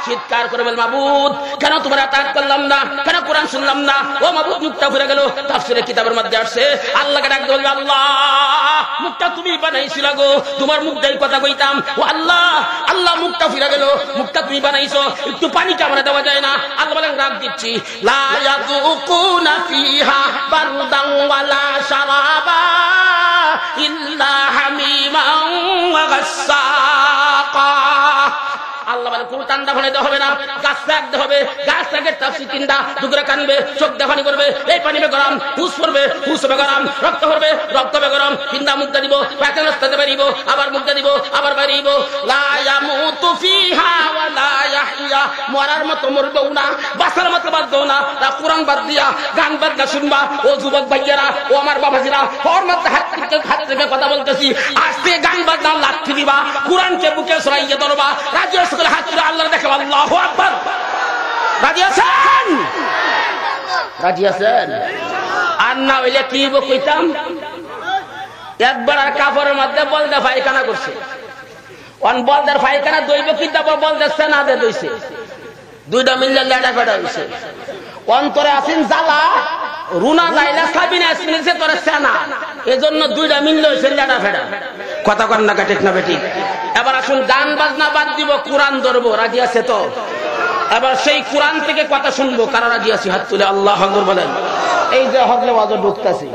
চিৎকার করে বল মাবুদ কেন তোমার আতাত করলাম না, কেন কোরআন শুনলাম না? ও মাবুদ মুখটা ঘুরে গেল। তাফসীরের কিতাবের মধ্যে আসছে আল্লাহকে ডাক বলবে আল্লাহ মুখটা তুমি বানাইছিলা গো, তোমার মুখ দিয়ে কথা কইতাম। ও আল্লাহ আল্লাহ মুখটা ফিরে গেল, মুখটা তুমি বানাইছো, একটু পানিটা আমরা দেওয়া যায় না? আল্লাহ বলেন রাগ দিচ্ছি লা ইয়াযুকুনা ফিহা বারদান ওয়ালা শারাবা ইল্লা হামিমান ওয়া গাসসাকা। আল্লাহ বলে কোন ঠান্ডা বানাইতে হবে না, গাছ রাখতে হবে, গাছ থেকে তাফসীর তিনটা দুগরা কানবে, চোখ দেখানি করবে, এই পানি বে গরম, হুস পড়বে, হুস হবে গরম, রক্ত পড়বে, রক্ত হবে গরম, তিনটা মুখটা দিব, পাকে রাস্তাতে বেরিব, আবার মুখটা দিব, আবার বেরিব। লা ইয়ামুতু ফিহা ওয়া লা ইয়াহইয়া, মরার মতো মরবেও না, বাঁচার মতো বাঁচবেও না। তা কোরআন বাদ দিয়া গান বাজনা শুনবা। ও যুবক ভাইয়েরা, ও আমার বাবাজিরা, ওর মধ্যে হাত থেকে কথা বলতেছি, আজকে গান বাজনা লাঠি দিবা, কোরআনকে বুকে সরাইয়া ধরবা, রাজি হাত তুলে আল্লাহ দেখে আল্লাহু আকবার। রাজি আছেন? রাজি আছেন? আর না হইলে কি কইতাম, একবার আর কাপড়ের মধ্যে বলদা পায়খানা করছে, অন বলদার পায়খানা দইব কিন্তু আবার বলদার সেনা দে দইছে, দুইটা মিললে লেডা ফেডা হইছে। অন্তরে আছেন জ্বালা, রুনা লাইলা সাবিনা আসমিনছে তোরে সেনা, এজন্য দুইটা মিললে হইছে লেডা ফেডা। কথা কর না ঠিক না বেঠিক? এবার আসুন গান বাজনা বাদ দিব, কোরআন ধরবো। রাজি আছে তো? এবার সেই কোরআন থেকে কথা শুনবো। কারা রাজি আছি হাত তুলে আল্লাহু আকবার বলেন। এই যে হগলে ওয়াজও ঢুকতাছি,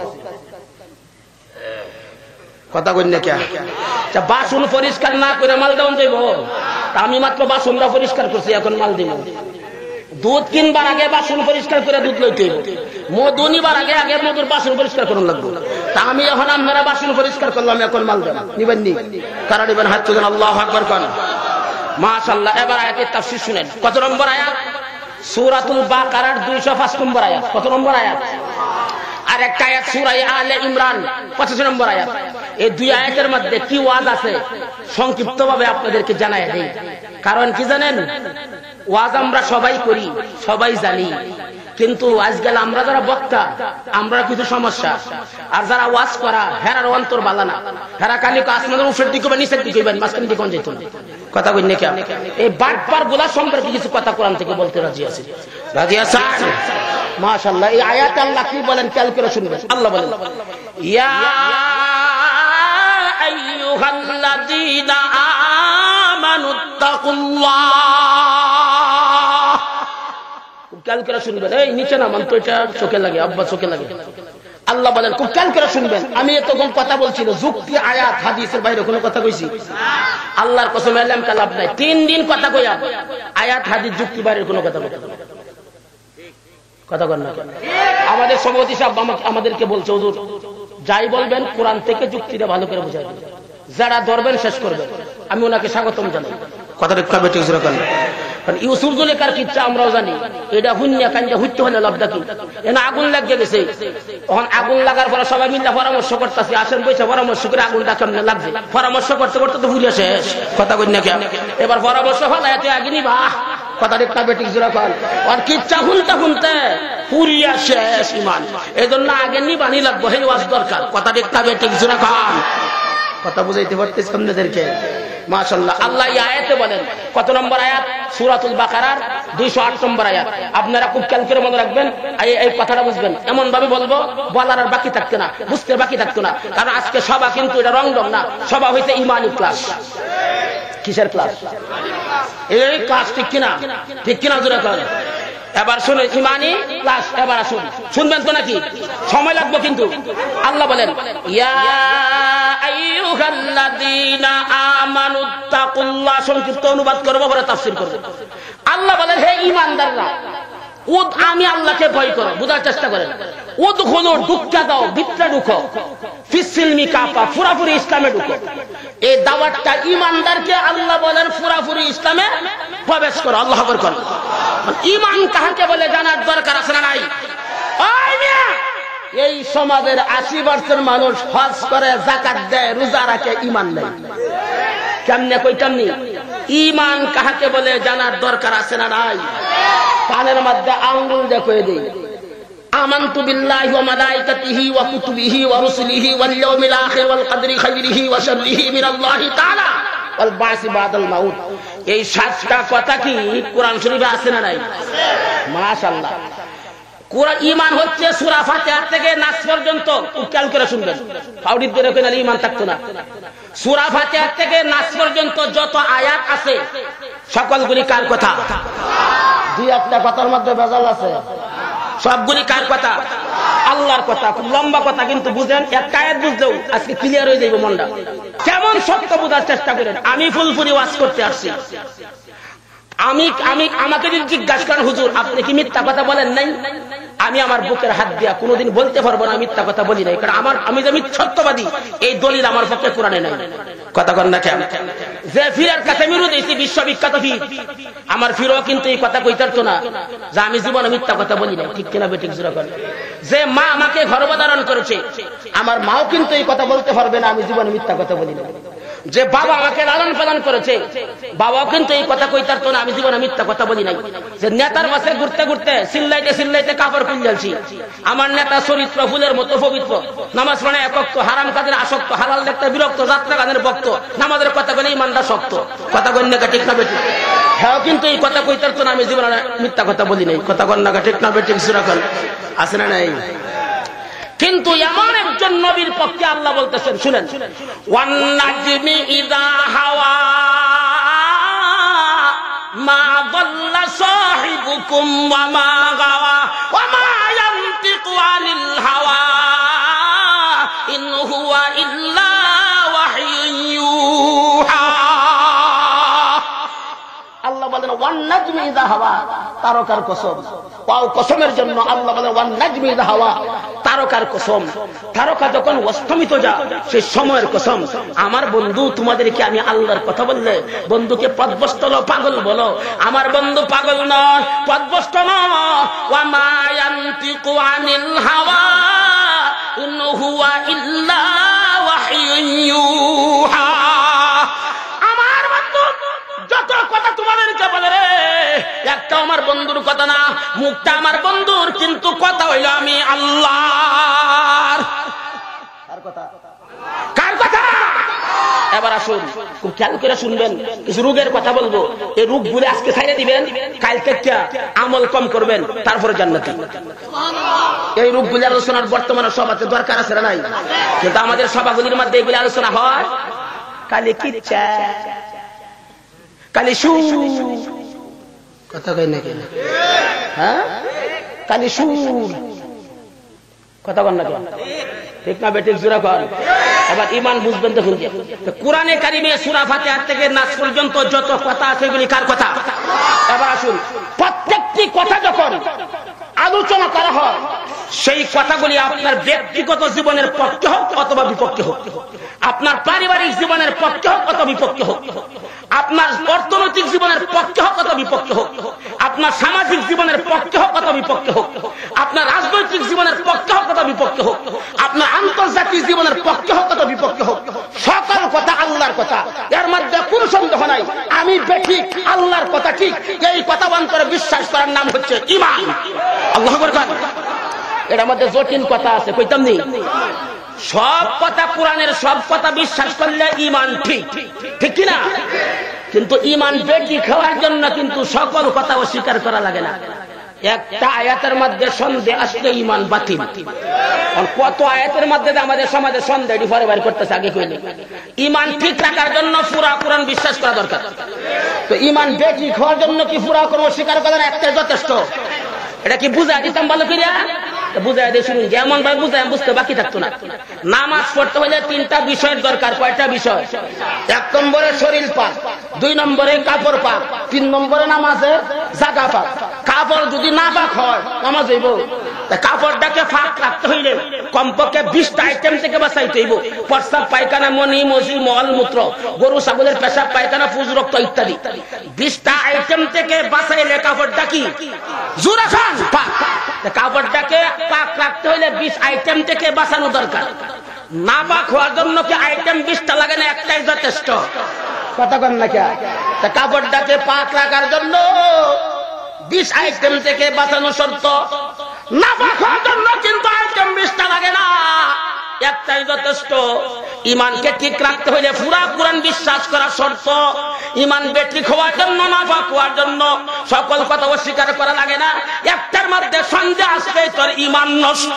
কথা কই না কে? বাসন পরিষ্কার না করে মাল দেওয়া যাইব? আমি মাত্র বাসনটা পরিষ্কার করছি, এখন মাল দিব। দুধ কিনবার আগে বাসন পরিষ্কার করে দুধ লইতে হইব, মধু নিবার আগে আগে মধুর বাসন পরিষ্কার করুন লাগবে। তা আমি এখন আপনারা বাসন পরিষ্কার করলাম, এখন মাল দেন নিবেন নি? কারা নিবেন হাত তুলেন আল্লাহু আকবার কোন। মাশাআল্লাহ। এবার আয়াতের তাফসীর শুনেন। কত নম্বর আয়াত? সূরাতুল বাকারার 205 নম্বর আয়াত। কত নম্বর আয়াত? আর একটা আয়াত সূরা আলে ইমরান 85 নম্বর আয়াত। এই দুই আয়াতের মধ্যে কি ওয়াজ আছে সংক্ষিপ্তভাবে আপনাদেরকে জানাই দেই। কারণ কি জানেন, ওয়াজ আমরা সবাই করি, সবাই জানি, কিন্তু আজকাল আমরা যারা বক্তা আমরা কিছু সমস্যা, আর যারা ওয়াজ করা হেরার অন্তর বালা না, হেরা খালি আসমানের উপরের দিকে বা নিচের দিকে মাঝখান দিকে যেত না। কথা কই না কেন? এই বাটপার গুলা সম্পর্কে কিছু কথা কোরআন থেকে বলতে রাজি আছি। রাজি আছেন? মাশাআল্লাহ। এই আয়াতে আল্লাহ কি বলেন খেয়াল করে শুনবেন। আল্লাহ বলেন ইয়া আইয়ুহাল্লাযীনা আমানুত্তাকুল্লাহ। খেয়াল করে শুনবেন। এই নিচে না মান তো এটা চোখে লাগে, আব্বা চোখে লাগে। আল্লাহ বলেন খুব খেয়াল করে শুনবেন। আমি এতক্ষণ কথা বলছিল যুক্তি আয়াত হাদিসের বাইরে কোনো কথা কইছি? আল্লাহর কসম এলাম কালাব নাই, 3 দিন কথা কইয়া আয়াত হাদিস যুক্তি বাইরের কোনো কথা বলতে কথা কর না। আমাদের সভাপতি সাহেব আমাদেরকে বলছে হুজুর যাই বলবেন কোরআন থেকে যুক্তিটা ভালো করে বুঝাই দিবেন, যারা ধরবেন শেষ করবেন। আমি ওনাকে স্বাগতম জানাই। কথাটা কবে ঠিক জোরে করেন। কারণ ইউসুফ জুলেখার কিচ্ছা আমরাও জানি, এটা হুন্যা কাঞ্জা হইতে হলে লাভটা কি? এনা আগুন লাগিয়ে গেছে, তখন আগুন লাগার পরে সবাই মিলে পরামর্শ করতেছে, আসেন বসে পরামর্শ করে আগুনটা কেমনে লাগছে। পরামর্শ করতে করতে তো ভুলে শেষ। কথা কই না কে? এবার পরামর্শ হল এতে আগে নিবা। কথাটা কবে ঠিক জোরে করেন। আর কিচ্ছা শুনতে শুনতে পুরিয়া শেষ ইমান, এই জন্য আগে নিবানি লাগবো, হে ওয়াজ দরকার। কথাটা কবে ঠিক জোরে করেন। কথা বুঝাইতে পারতেছি আপনাদেরকে? মাশাআল্লাহ। আল্লাহ এই আয়াতে বলেন, কত নম্বর আয়াত? সূরাতুল বাকারার 208 নম্বর আয়াত। আপনারা খুব খেয়াল করে মনে রাখবেন, এই কথাটা বুঝবেন। এমন ভাবে বলবো বলার আর বাকি থাকতো না, বুঝতে বাকি থাকতো না। কারণ আজকে সভা কিন্তু এটা রংডং না, সভা হইতে ইমানি ক্লাস। কিসের ক্লাস? এই ক্লাস, ঠিক কিনা? ঠিক কিনা জোরে করেন। এবার শুনে ইমানি ক্লাস। এবার আসুন, শুনবেন তো নাকি? সময় লাগবে কিন্তু। আল্লাহ বলেন ইয়া আইয়ুহাল্লাযীনা আমানুত্তাকুল্লাহ। সংক্ষিপ্ত অনুবাদ করব, পরে তাফসীর করব। আল্লাহ বলেন হে ঈমানদাররা, আমি আল্লাহকে ভয় করো। বুঝার চেষ্টা করেন। উদখুলু, ঢুকা দাও, ভিতরে ঢুকো, ফিসসিলমি কাফা, পুরাপুরি ইসলামে ঢুকো। এই দাওয়াতটা ঈমানদারকে আল্লাহ বলেন পুরাপুরি ইসলামে প্রবেশ করো। আল্লাহু আকবার করো। ঈমান কাকে বলে জানার দরকার আছে না নাই? ওই মিয়া, এই সমাজের 80% মানুষ হজ করে, যাকাত দেয়, রোজা রাখে, ঈমান নাই। কেমনে কইতামনি? ঈমান কাকে বলে জানার দরকার আছে না নাই? কানের মধ্যে আঙ্গুল দেখে দেই, আমানতু বিল্লাহি ওয়া মালাইকাতিহি ওয়া কুতুবিহি ওয়া রুসুলিহি ওয়াল ইয়াউমিল আখির ওয়াল কদরি খাইরিহি ওয়া শাররিহি মিনাল্লাহি তাআলা। ওয়াল বাসি বাদাল মাউত। এই 7টা কথা কি কোরআন শরীফে আছে না নাই? মাশাআল্লাহ। কোরআন ঈমান হচ্ছে সূরা ফাতিহা থেকে নাস পর্যন্ত, খেয়াল করে শুনবেন, ফাউডির ধরে কোন ঈমান থাকতো না। সূরা ফাতিহা থেকে নাস পর্যন্ত যত আয়াত আছে সকলগুলি কার কথা? দুই একটা কথার মধ্যে ভেজাল আছে, সবগুলি কার কথা? আল্লাহর কথা। খুব লম্বা কথা কিন্তু বুঝেন, একটা আয়াত বুঝলেও আজকে ক্লিয়ার হয়ে যাবে মনটা। কেমন সত্য বোঝার চেষ্টা করেন। আমি ফুলপুরি ওয়াজ করতে আসছি, আমাকে যদি জিজ্ঞাসা করেন হুজুর আপনি কি মিথ্যা কথা বলেন নাই, আমি আমার বুকের হাত দিয়া কোনোদিন বলতে পারবো না মিথ্যা কথা বলি নাই, কারণ আমি যে সত্যবাদী এই দলিল আমার পক্ষে কোরআনে নাই। কথা কন না কেন? যে ফিরের কাছে মিরু দিয়েছি বিশ্ববিখ্যাত ফির, আমার ফিরও কিন্তু এই কথা কইতে পারতো না যে আমি জীবনে মিথ্যা কথা বলি নাই। ঠিক কিনা বেঠিক জোরে করেন? যে মা আমাকে গর্ভধারণ করেছে আমার মাও কিন্তু এই কথা বলতে পারবে না আমি জীবনে মিথ্যা কথা বলি না। যে বাবা আমাকে লালন পালন করেছে বাবাও কিন্তু এই কথা কইতে পারতো না আমি জীবনে মিথ্যা কথা বলি নাই। যে নেতার বাসে ঘুরতে ঘুরতে সিল্লাইতে সিল্লাইতে কাপড় খুলছি, আমার নেতা চরিত্র ফুলের মতো পবিত্র, নামাজ পড়ে একক, হারাম কাজের আসক্ত, হালাল দেখতে বিরক্ত, যাত্রা গানের ভক্ত, নামাজের কথা বলে ইমানটা শক্ত। কথা কন না ঠিক না বেঠিক? হ্যাঁ কিন্তু এই কথা কইতে পারতো না আমি জীবনে মিথ্যা কথা বলি নাই। কথা কন না ঠিক না বেঠিক? সূরা কোন আছে না নাই? কিন্তু এমন একজন নবীর পক্ষে আল্লাহ বলতেছেন, শুনেন, ওয়ান নাজমি ইযা হাওয়া মা দাল্লা সাহিবুকুম ওয়া মা গাওয়া ওয়া মা ইয়ানতিকু আনিল হাওয়া ইন হুয়া ইল্লা ওয়াহয়ুন ইউহা। আল্লাহ বলেন ওয়ান নাজমি ইযা হাওয়া, তারকার কসম। ওয়াও কসমের জন্য আল্লাহ বলেন ওয়ান নাজমি ইযা হাওয়া, তারকার কসম। তারকা যখন অস্তমিত যা সেই সময়ের কসম। আমার বন্ধু তোমাদেরকে আমি আল্লাহর কথা বললে বন্ধুকে পথভ্রষ্ট পাগল বলো, আমার বন্ধু পাগল নয়, পথভ্রষ্ট নয়। ওয়া মা ইয়ানতিকু আনিল হাওয়া ইন হুয়া ইল্লা ওয়াহয়ুন ইউহা। আমার বন্ধু যত কথা তোমাদেরকে বলে রে একটা আমার বন্ধুর কথা না, মুখটা আমার বন্ধুর, কিন্তু কথা হইল আমি আল্লাহর। কার কথা? এবার আসুন খুব খেয়াল করে শুনবেন, কিছু রোগের কথা বলবো। এই রোগগুলো আজকে ছাইড়ে দিবেন, কাল থেকে আমল কম করবেন, তারপরে জান্নাতি। এই রোগগুলি আলোচনার বর্তমানে সভাতে দরকার আছে না নাই? কিন্তু আমাদের সভাগুলির মধ্যে এগুলি আলোচনা হয়। কালে কিচ্ছা, কালে সু, কথা কই নাকি? হ্যাঁ, কালে সুর, কথা কন না কেন? ঠিক না বেঠিক জোরা কর? এবার ঈমান বুঝবেন তো শুনতে। কোরআনে কারিমে সূরা ফাতিহা থেকে নাস পর্যন্ত যত কথা আছে এগুলি কার কথা? এবার আসুন, প্রত্যেকটি কথা যখন আলোচনা করা হয় সেই কথাগুলি আপনার ব্যক্তিগত জীবনের পক্ষে হোক অথবা বিপক্ষে হোক, আপনার পারিবারিক জীবনের পক্ষে হোক অথবা বিপক্ষে হোক, আপনার অর্থনৈতিক জীবনের পক্ষে হোক অথবা বিপক্ষে হোক, আপনার সামাজিক জীবনের পক্ষে হোক অথবা বিপক্ষে হোক, আপনার রাজনৈতিক জীবনের পক্ষে হোক অথবা বিপক্ষে হোক, আপনার আন্তর্জাতিক জীবনের পক্ষে হোক অথবা বিপক্ষে হোক, সকল কথা আল্লাহর কথা। এর মধ্যে কোনো সন্দেহ নাই আমি বেঠিক, আল্লাহর কথা ঠিক। এই কথা অন্তরে বিশ্বাস করার নাম হচ্ছে ঈমান। আল্লাহু আকবার। এর মধ্যে জটিল কথা আছে, কইতাম নি? সব কথা কোরআনের সব কথা বিশ্বাস করলে ঈমান ঠিক, ঠিক কি না? কিন্তু ঈমান বেটি খাওয়ার জন্য কিন্তু সকল কথা অস্বীকার করা লাগে না। একটা আয়াতের মধ্যে সন্দেহ আসলে ঈমান বাতিল। আর কত আয়াতের মধ্যে আমাদের সমাজে সন্দেহ ডিফারে বাইর করতেছে। আগে কইলে ঈমান ঠিক রাখার জন্য পুরা কোরআন বিশ্বাস করা দরকার। তো ঈমান বেটি খাওয়ার জন্য কি পুরা কোরআন অস্বীকার করা একটাই যথেষ্ট? এটা কি বুঝাই দিতাম ভালো করে? বুঝাই দিয়ে শুনুন, যেমন ভাই বুঝাই বুঝতে বাকি থাকতো না। নামাজ পড়তে হলে 3টা বিষয়ের দরকার। কয়টা বিষয়? 1 নম্বরে শরীর পাক, 2 নম্বরে কাপড় পাক, 3 নম্বরে নামাজে জায়গা পাক। কাপড় যদি না পাক হয় নামাজ হইব। কাপড়টাকে ফাঁক রাখতে হইলে কমপক্ষে 20টা আইটেম থেকে বাঁচাইতে হইব। প্রস্রাব, পায়খানা, মনি, মজি, মল, মূত্র, গরু ছাগলের পেশাব, পায়খানা, পুজ, রক্ত ইত্যাদি 20টা আইটেম থেকে বাঁচাইলে কাপড়টা কি জোড়া খান পাক। কাপড়টাকে পাক রাখতে হইলে 20 আইটেম থেকে বাঁচানো দরকার। না পাক হওয়ার জন্য কি আইটেম 20টা লাগে না? একটাই যথেষ্ট। কথা কন না কে? কাপড়টাকে পাক রাখার জন্য 20 আইটেম থেকে বাঁচানো শর্ত। না পাক হওয়ার জন্য কিন্তু আইটেম 20টা লাগে না। একটাই যথেষ্ট। ইমানকে ঠিক রাখতে হলে পুরা কোরআন বিশ্বাস করা শর্ত। ইমান বেঠিক হওয়ার জন্য, নাফাক হওয়ার জন্য সকল কথা অস্বীকার করা লাগে না। একটার মধ্যে সন্দেহ আসলে তোর ইমান নষ্ট।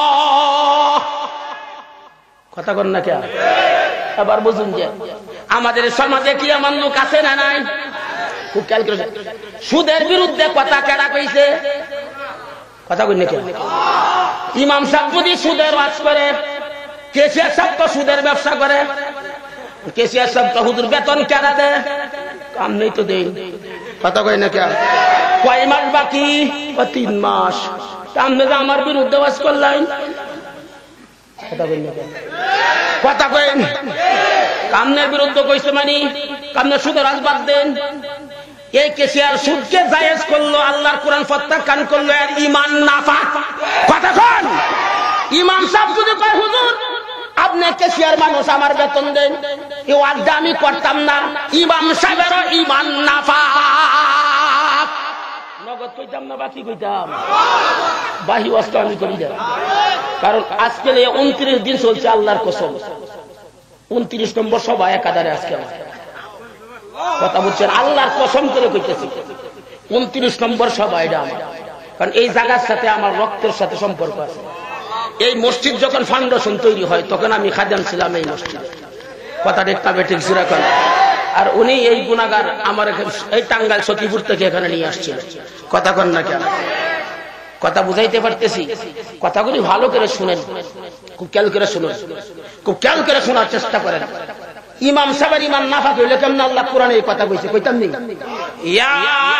কথা বল না কে? এবার বুঝুন যে আমাদের সমাজে কি এমন লোক আছে না নাই? খুব খেয়াল করে, সুদের বিরুদ্ধে কথা কেডা কইছে? কথা কই না কে? ইমাম সাহেব যদি সুদের ওয়াজ করে, কেসিয়ার সাহেব তো সুদের ব্যবসা করে, কেসিয়ার সাহেব তো হুজুর বেতন কেডা দেয়? কাম নেই তো দেই। কথা কই না কে? কয় মাস বাকি? 3 মাস। আপনি যে আমার বিরুদ্ধে ওয়াজ করলেন, কথা কই না কে? কথা কইন। কামনের বিরুদ্ধে কইছে মানে কামনে সুদের ওয়াজ বাদ দেন। এই কেসিয়ার সুদকে জায়েজ করলো, আল্লাহর কোরআন প্রত্যাখ্যান করলো, এর ঈমান নাফাক। কথা কন। ইমাম সাহেব যদি কয় হুজুর আপনি কেসিয়ার মানুষ, আমার বেতন দেন, এই ওয়াজটা আমি করতাম না, ইমাম সাহেবেরও ঈমান নাফাক। নগদ কইতাম না বাকি কইতাম? বাহি ওয়াজটা আমি করি না। কারণ আজকে 29 দিন চলছে, আল্লাহর কসম 29 নম্বর সভা একাধারে আজকে। কথা বলছেন, আল্লাহর কসম করে কইতেছি 29 নম্বর সভা এটা আমার। কারণ এই জায়গার সাথে আমার রক্তের সাথে সম্পর্ক আছে। এই মসজিদ যখন ফাউন্ডেশন তৈরি হয় তখন আমি খাদেম ছিলাম এই মসজিদে। কথা ঠিক না বেঠিক সুরাখন? আর উনি এই গুনাহগার আমার এই টাঙ্গাইল সতীপুর থেকে এখানে নিয়ে আসছিল। কথা কন না কেন? কথা বুঝাইতে পারতেছি? কথাগুলি ভালো করে শুনেন, খুব খেয়াল করে শুনুন, খুব খেয়াল করে শোনার চেষ্টা করেন। ইমাম সাহেবের ঈমান নাফাক হইলে কেমন আল্লাহ কোরআনে এই কথা কইছে? কইতাম নি? ইয়া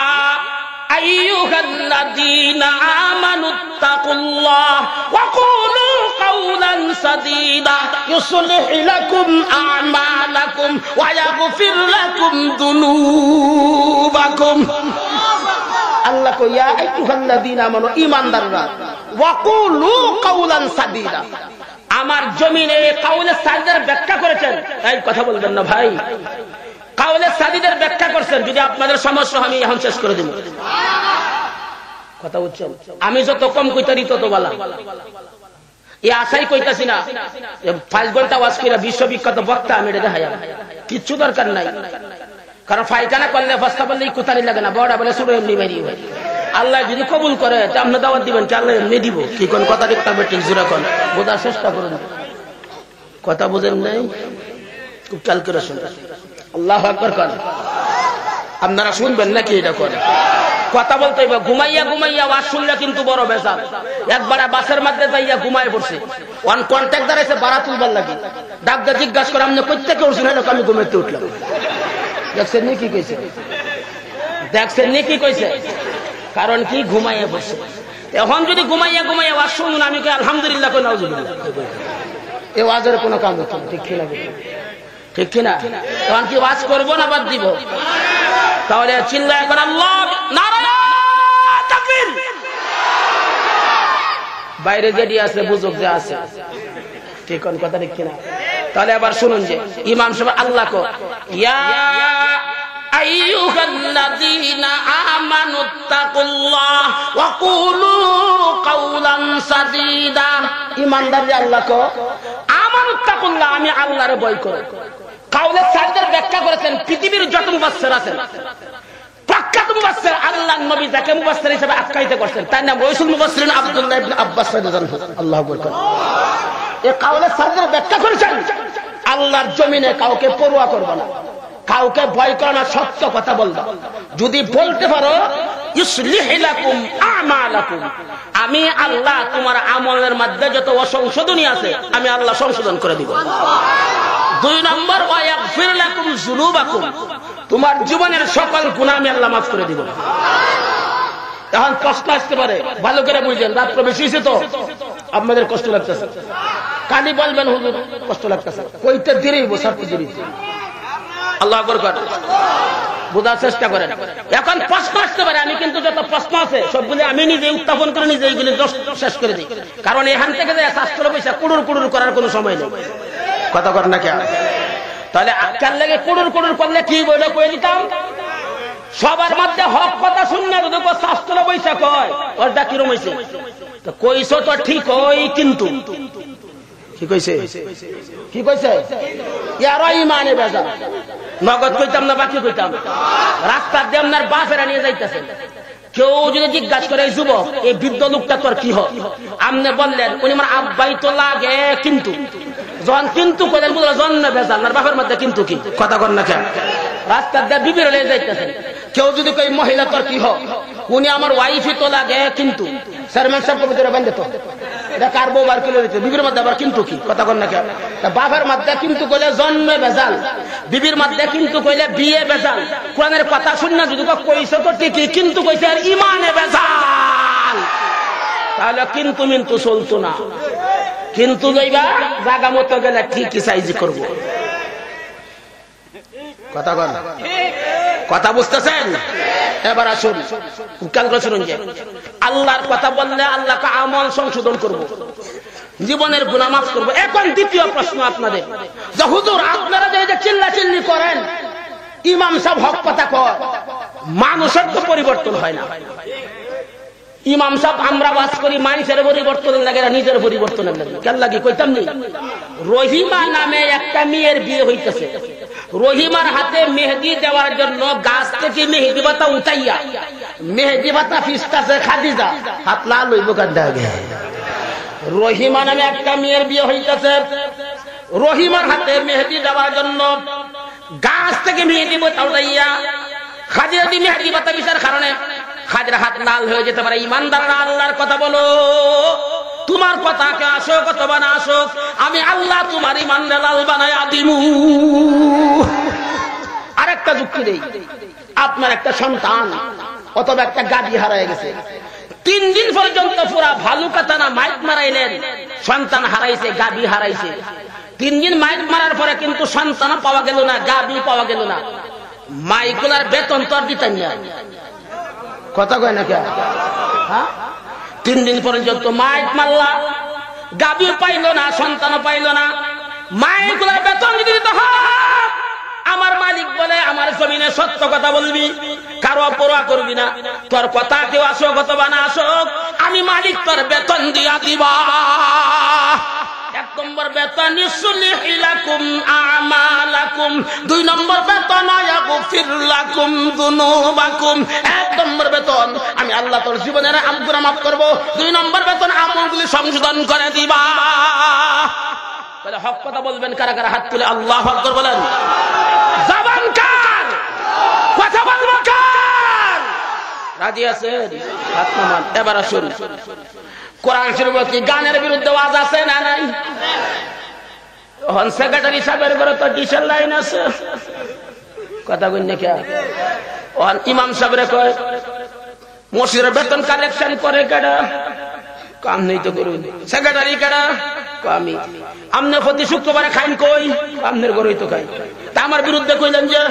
আইয়ুহাল্লাযীনা আমানুত্তাকুল্লাহ ওয়া কুলু কাওলান সাদীদা ইউসলিহ লাকুম আ'মালাকুম ওয়া ইয়াগফির লাকুম যুনুবাকুম। আল্লাহ কই ইয়া আইয়ুহাল্লাযীনা আমানু, ঈমানদাররা, ওয়া কুলু কাওলান সাদীদা, আমার জমিনে কাউলে সাদিদের ব্যাখ্যা করেছেন। এই কথা বলবেন না ভাই, কাউলে সাদিদের ব্যাখ্যা করছেন। যদি আপনাদের সমস্যা আমি এখন শেষ করে দেব। কথা বুঝছেন? আমি যত কম কইতারি তত ভালো। এই আশাই কইতাছি না 5 ঘন্টা ওয়াজ কইরা বিশ্ববিখ্যাত বক্তা আমি এটা দেখাই, কিচ্ছু দরকার নাই। কারণ ফাইখানা করলে ফস্তা বললেই কোতারি লাগে না, বড় বলে শুরু এমনি বেরিয়ে হয়। আল্লাহ যদি কবুল করে আপনি দাওয়াত দিবেন, আল্লাহ এমনি দিব। কি কোন কথা ঠিক না বেঠিক জোরে কোন? বোঝার চেষ্টা করুন। কথা বুঝেন নাই? খুব খেয়াল করে শুনবেন। আল্লাহু আকবার কোন? আপনারা শুনবেন নাকি এটা করে? কথা বলতে হইবে। ঘুমাইয়া ঘুমাইয়া ওয়াজ শুনলে কিন্তু বড় বেজার। একবার বাসের মধ্যে যাইয়া ঘুমায় পড়ছে, ওয়ান কন্ট্রাক্টর এসে ভাড়া তুলবার লাগি, ডাক্তার জিজ্ঞাসা করে আপনি কই থেকে উঠছেন? আমি ঘুমাইতে উঠলাম। দেখছেন নি কি কইছে? দেখছেন নি কি কইছে? কারণ কি? ঘুমাইয়া পড়ছে। এখন যদি ঘুমাইয়া ঘুমাইয়া ওয়াজ শুনুন, আমি কই আলহামদুলিল্লাহ কই নাউজুবিল্লাহ। এই ওয়াজের কোনো কাম হচ্ছে না, ঠিক কিনা? ঠিক কিনা? এখন কি ওয়াজ করবো না বাদ দিব? তাহলে চিল্লায় করে আল্লাহ নারা তাকবীর। বাইরে যেটি আছে বুঝুক যে আছে, ঠিক কোন কথা ঠিক কিনা? তাহলে আবার শুনুন যে ইমাম সাহেব আল্লাহ কো ইয়া আইয়ুহাল্লাযীনা আমানুত্তাকুল্লাহ ওয়া কুলু কাওলান সাদীদা। ঈমানদার যে আল্লাহ কো আমানুত্তাকুল্লাহ, আমি আল্লাহরে ভয় করি। কাউলে সাদিদের ব্যাখ্যা করেছেন পৃথিবীর যত মুফাসসির আছেন, প্রখ্যাত মুফাসসির আল্লাহর নবী যাকে মুফাসসির হিসেবে আখ্যায়িত করেছেন তার নাম রাসূল মুফাসসিরিন আব্দুল্লাহ ইবনে আব্বাস রাদিয়াল্লাহু আনহু। আল্লাহু আকবার। এই কাউলে সাদিদের ব্যাখ্যা করেছেন আল্লাহর জমিনে কাউকে পরোয়া করবে না, কাউকে ভয় করে না, সত্য কথা বলবা। যদি বলতে পারো ইউসলিহ লাকুম আমালাকুম, আমি আল্লাহ তোমার আমলের মধ্যে যত অসংশোধনী আছে আমি আল্লাহ সংশোধন করে দিব। 2 নম্বর ওয়া ইয়াগফির লাকুম যুনুবাকুম, তোমার জীবনের সকল গুনাহ আমি আল্লাহ মাফ করে দিব। এখন কষ্ট আসতে পারে, ভালো করে বুঝেন। রাত বেশি হয়েছে তো আপনাদের কষ্ট লাগতেছে, কালি বলবেন হুজুর কষ্ট লাগতেছে, কইতে দেরি বসাতে দেরি। আল্লাহ আকবার করেন, বোঝার চেষ্টা করেন। এখন প্রশ্ন আসতে পারে, আমি কিন্তু যত প্রশ্ন আছে সবগুলো আমি নিজে উত্থাপন করে নিজে এইগুলি শেষ করে দিই। কারণ এখান থেকে যে শাস্ত্র পয়সা কুড়ুর কুড়ুর করার কোনো সময় নেই। কথা কর না কেন? তাহলে কার লাগে কুড়ুর কুড়ুর করলে কি বলে কয়ে দিতাম? সবার মধ্যে হক কথা শুনলে যদি শাস্ত্র পয়সা কয় ওরটা কিরম হয়েছে? কইছো তো ঠিক হয়, কিন্তু কি কইছে ইয়ার ইমানে বেজাল। নগদ কইতাম না বাকি কইতাম? রাস্তার দিয়ে আপনার বাপেরা নিয়ে যাইতেছেন, কেউ যদি জিজ্ঞাসা করে এই যুবক এই বৃদ্ধ লোকটা তোর কি হয়, আপনি বললেন উনি আমার আব্বাই তো লাগে, কিন্তু যখন কিন্তু কইলেন বুঝলো জন্মে বেজাল না বাপের মধ্যে কিন্তু কি কথা কর না কেন? রাস্তার দিয়ে বিবির নিয়ে যাইতেছেন, কেউ যদি কই মহিলা তোর কি হয়, উনি আমার ওয়াইফই তো লাগে, কিন্তু চেয়ারম্যান সাহেব ভিতরে বান্ধে তো এটা কার বউ বার কিলো দিতে, বিবির মধ্যে আবার কিন্তু কি কথা কর না কেন? বাপের মধ্যে কিন্তু কইলে জন্মে বেজাল, বিবির মধ্যে কিন্তু কইলে বিয়ে বেজাল। কোরআনের কথা শুন না যদি কইছো তো ঠিকই, কিন্তু কইছে আর ইমানে বেজাল। তাহলে কিন্তু মিন্তু চলতো না, কিন্তু লইবা জাগা মতো গেলে ঠিকই সাইজ করবো। কথা কন, কথা বুঝতেছেন? এবার আসুন শুনুন যে আল্লাহর কথা বললে আল্লাহকে আমল সংশোধন করব, জীবনের গুনাহ মাফ করব। এখন দ্বিতীয় প্রশ্ন আপনাদের, যে হুজুর আপনারা যে চিল্লাচিল্লি করেন, ইমাম সাহেব হক কথা কয়, মানুষের তো পরিবর্তন হয় না। ইমাম সাহেব আমরা বাস করি মানুষের পরিবর্তনের লাগে না নিজের পরিবর্তনের লাগে। কেন লাগে কইতাম নি? রহিমা নামে একটা মেয়ের বিয়ে হইতেছে, রহিমার হাতে মেহেদি দেওয়ার জন্য গাছ থেকে মেহেদি পাতা উঠাইয়া মেহেদি পাতা ফিসতাছে খাদিজা, হাত লাল হইব কান্দা। রহিমা নামে একটা মেয়ের বিয়ে হইতেছে, রহিমার হাতে মেহেদি দেওয়ার জন্য গাছ থেকে মেহেদি পাতা উঠাইয়া খাদিজা দি মেহেদি পাতা বিছার কারণে খাদিজার হাত লাল হয়ে যেতে পারে। ইমানদাররা আল্লাহর কথা বলো, তোমার কথাকে আসুক অথবা না আসুক, আমি আল্লাহ তোমার ইমান লাল বানায় দিমু। আরেকটা যুক্তি দেই, আপনার একটা সন্তান অথবা একটা গাড়ি হারায় গেছে, 3 দিন পর্যন্ত পুরা ভালো কথা না মাইক মারাইলেন, সন্তান হারাইছে, গাবি হারাইছে। 3 দিন মাইক মারার পরে কিন্তু সন্তান পাওয়া গেল না, গাবি পাওয়া গেল না, মাইকুলার বেতন তো আর দিতেন না। কথা কয় না কে? 3 দিন পর্যন্ত মাইক মারলা, গাবিও পাইল না, সন্তানও পাইল না, মাইকুলার বেতন যদি দিতে হয়, আমার মালিক বলে আমার জমিনে সত্য কথা বলবি, কারো পরোয়া করবি না, তোর কথা কেউ আসুক অথবা না আসুক, আমি মালিক তোর বেতন দিয়া দিবা। 1 নম্বর বেতন ইসলিহি লাকুম আমালাকুম, 2 নম্বর বেতন ইয়াগফির লাকুম যুনুবাকুম। 1 নম্বর বেতন আমি আল্লাহ তোর জীবনের আমগুনাহ মাফ করব, 2 নম্বর বেতন আমলগুলি সংশোধন করে দিবা। বলে হক কথা বলবেন কারা কারা? হাত তুলে আল্লাহু আকবার বলেন। জবান কার, কথা বলবো কার? রাজি আছেন? হাত নামান। এবার আসুন, কোরআন শরীফ কি গানের বিরুদ্ধে ওয়াজ আছে না নাই? সেক্রেটারি সাহেবের ঘরে তো ডিসেল লাইন আছে, কথা কই না কে? ইমাম সাহেবরে কয় মসজিদের বেতন কালেকশন করে কেডা? কাম নেই তো করুন। সেক্রেটারি কেডা? আমি। আমনে প্রতি শুক্রবারে খাইন কই? আমনের ঘরেই তো খাই। তা আমার বিরুদ্ধে কইলেন যে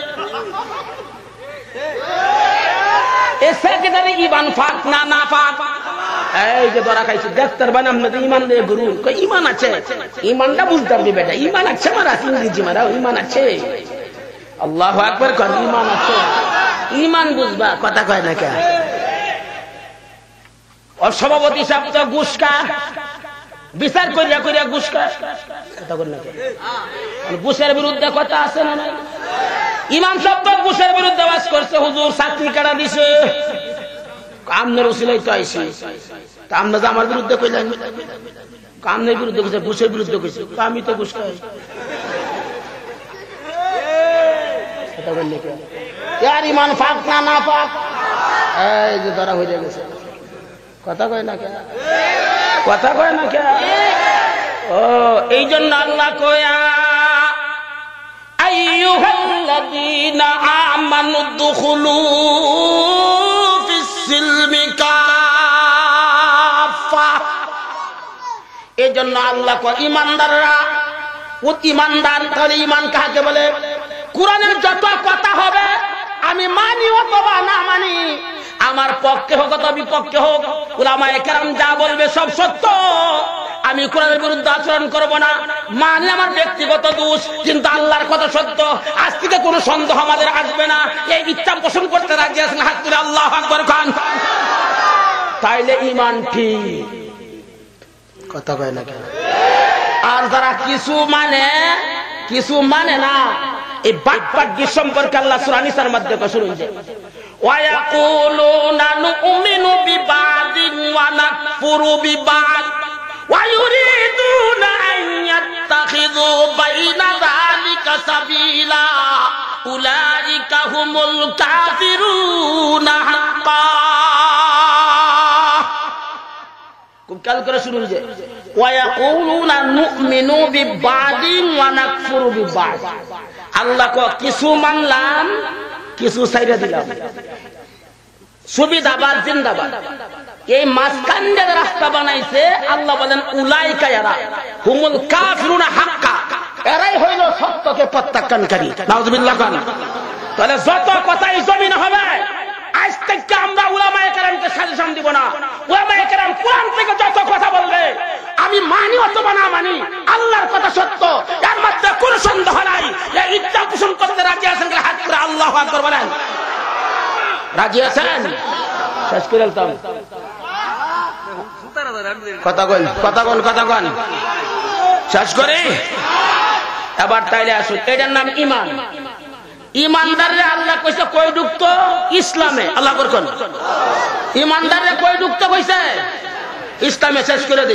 এ সেক্রেটারি ইমান ফাক না না ফাক? এই যে ধরা খাইছি ডাক্তার বানাম না ইমান দিয়ে গুরু কই ইমান আছে, ইমানটা বুঝতে পারবি বেটা, ইমান আছে মারা ইংরেজি মারা, ইমান আছে। আল্লাহু আকবার কর, ইমান আছে, ইমান বুঝবা, কথা কয় না কে? ওর সভাপতি সাহেব তো গুসকা বিচার করিয়া করিয়া গুসকা, কথা কর না কে? গুসের বিরুদ্ধে কথা আছে না নাই? ইমাম সাহেব তো গুসের বিরুদ্ধে আওয়াজ করছে, হুজুর চাকরি কাটা দিছে, কামনের উসিলাই তো আইছি, কামনা যে আমার বিরুদ্ধে কইলেন, কামনের বিরুদ্ধে কইছে, ঘুষের বিরুদ্ধে কইছে, আমি তো ঘুষ খাই। ইমান ফাক না না ফাক? এই যে ধরা হয়ে গেছে, কথা কয় না কে? কথা কয় না কে? ও এই জন্য আল্লাহ কয়া আইয়ুহাল্লাযীনা আমানু দুখুলু ফিস-সিলমি কাফা। এই জন্য আল্লাহ কয় ইমানদাররা, ইমানদার। তাহলে ইমান কাকে বলে? কোরআনের যত কথা হবে আমি মানি অথবা না মানি, আমার পক্ষে হোক অথবা বিপক্ষে হোক, উলামায়ে কেরাম যা বলবে সব সত্য, আমি কোরআনের বিরুদ্ধে আচরণ করব না। মানে আমার ব্যক্তিগত দোষ, কিন্তু আল্লাহর কথা সত্য, আজ থেকে কোনো সন্দেহ আমাদের আসবে না। এই ইচ্ছা পোষণ করতে রাজি আছেন? হাত তুলে আল্লাহু আকবার খান। তাইলে ঈমান ঠিক, কথা কয় না কেন? আর যারা কিছু মানে না এই বাটপাটগির সম্পর্কে আল্লাহ সূরা নিসার মধ্যে শুনুন যে ওয়ায়াকুলুনা নুমিনু বিবাদিন ওয়া নাকফুরু বিবাদ ওয়া ইউরিদুনা আন ইয়াত্তাখিযু বাইনা যালিকা সাবিলা উলাইকা হুমুল কাফিরুনা হাক্কা। খুব খেয়াল করে শুনুন যে ওয়ায়াকুলুনা নুমিনু বিবাদিন ওয়া নাকফুরু বিবাদ। আল্লাহ কো কিছু মানলাম কিছু ছাইড়া দিলাম, সুবিধাবাদ জিন্দাবাদ। এই মাঝখানের রাস্তা বানাইছে আল্লাহ বলেন উলাইকা ইয়ারা হুমুল কাফিরুনা হাক্কা, এরাই হইল সত্যকে প্রত্যাখ্যানকারী। নাউযুবিল্লাহ খান। তাহলে যত কথাই জমিনে হবে আজ থেকে আমরা উলামায়ে কেরামকে সাজেশন দিব না। উলামায়ে কেরাম কোরআন থেকে যত কথা বলবে আমি মানি অথবা না মানি, আল্লাহর কথা সত্য, এর মধ্যে কোনো সন্দেহ নাই। এই ইচ্ছা পোষণ করতে রাজি আছেন? হাত করে আল্লাহু আকবার বলেন। রাজি আছেন? শেষ করে দিতাম। কথা কন শেষ করে এবার তাইলে আসুন। এটার নাম ঈমান। ইমানদাররে আল্লাহ কইছে কই ঢুকতো? ইসলামে। আল্লাহ করুন। ইমানদাররে কই ঢুকতো কইছে? ইসলামে। শেষ করে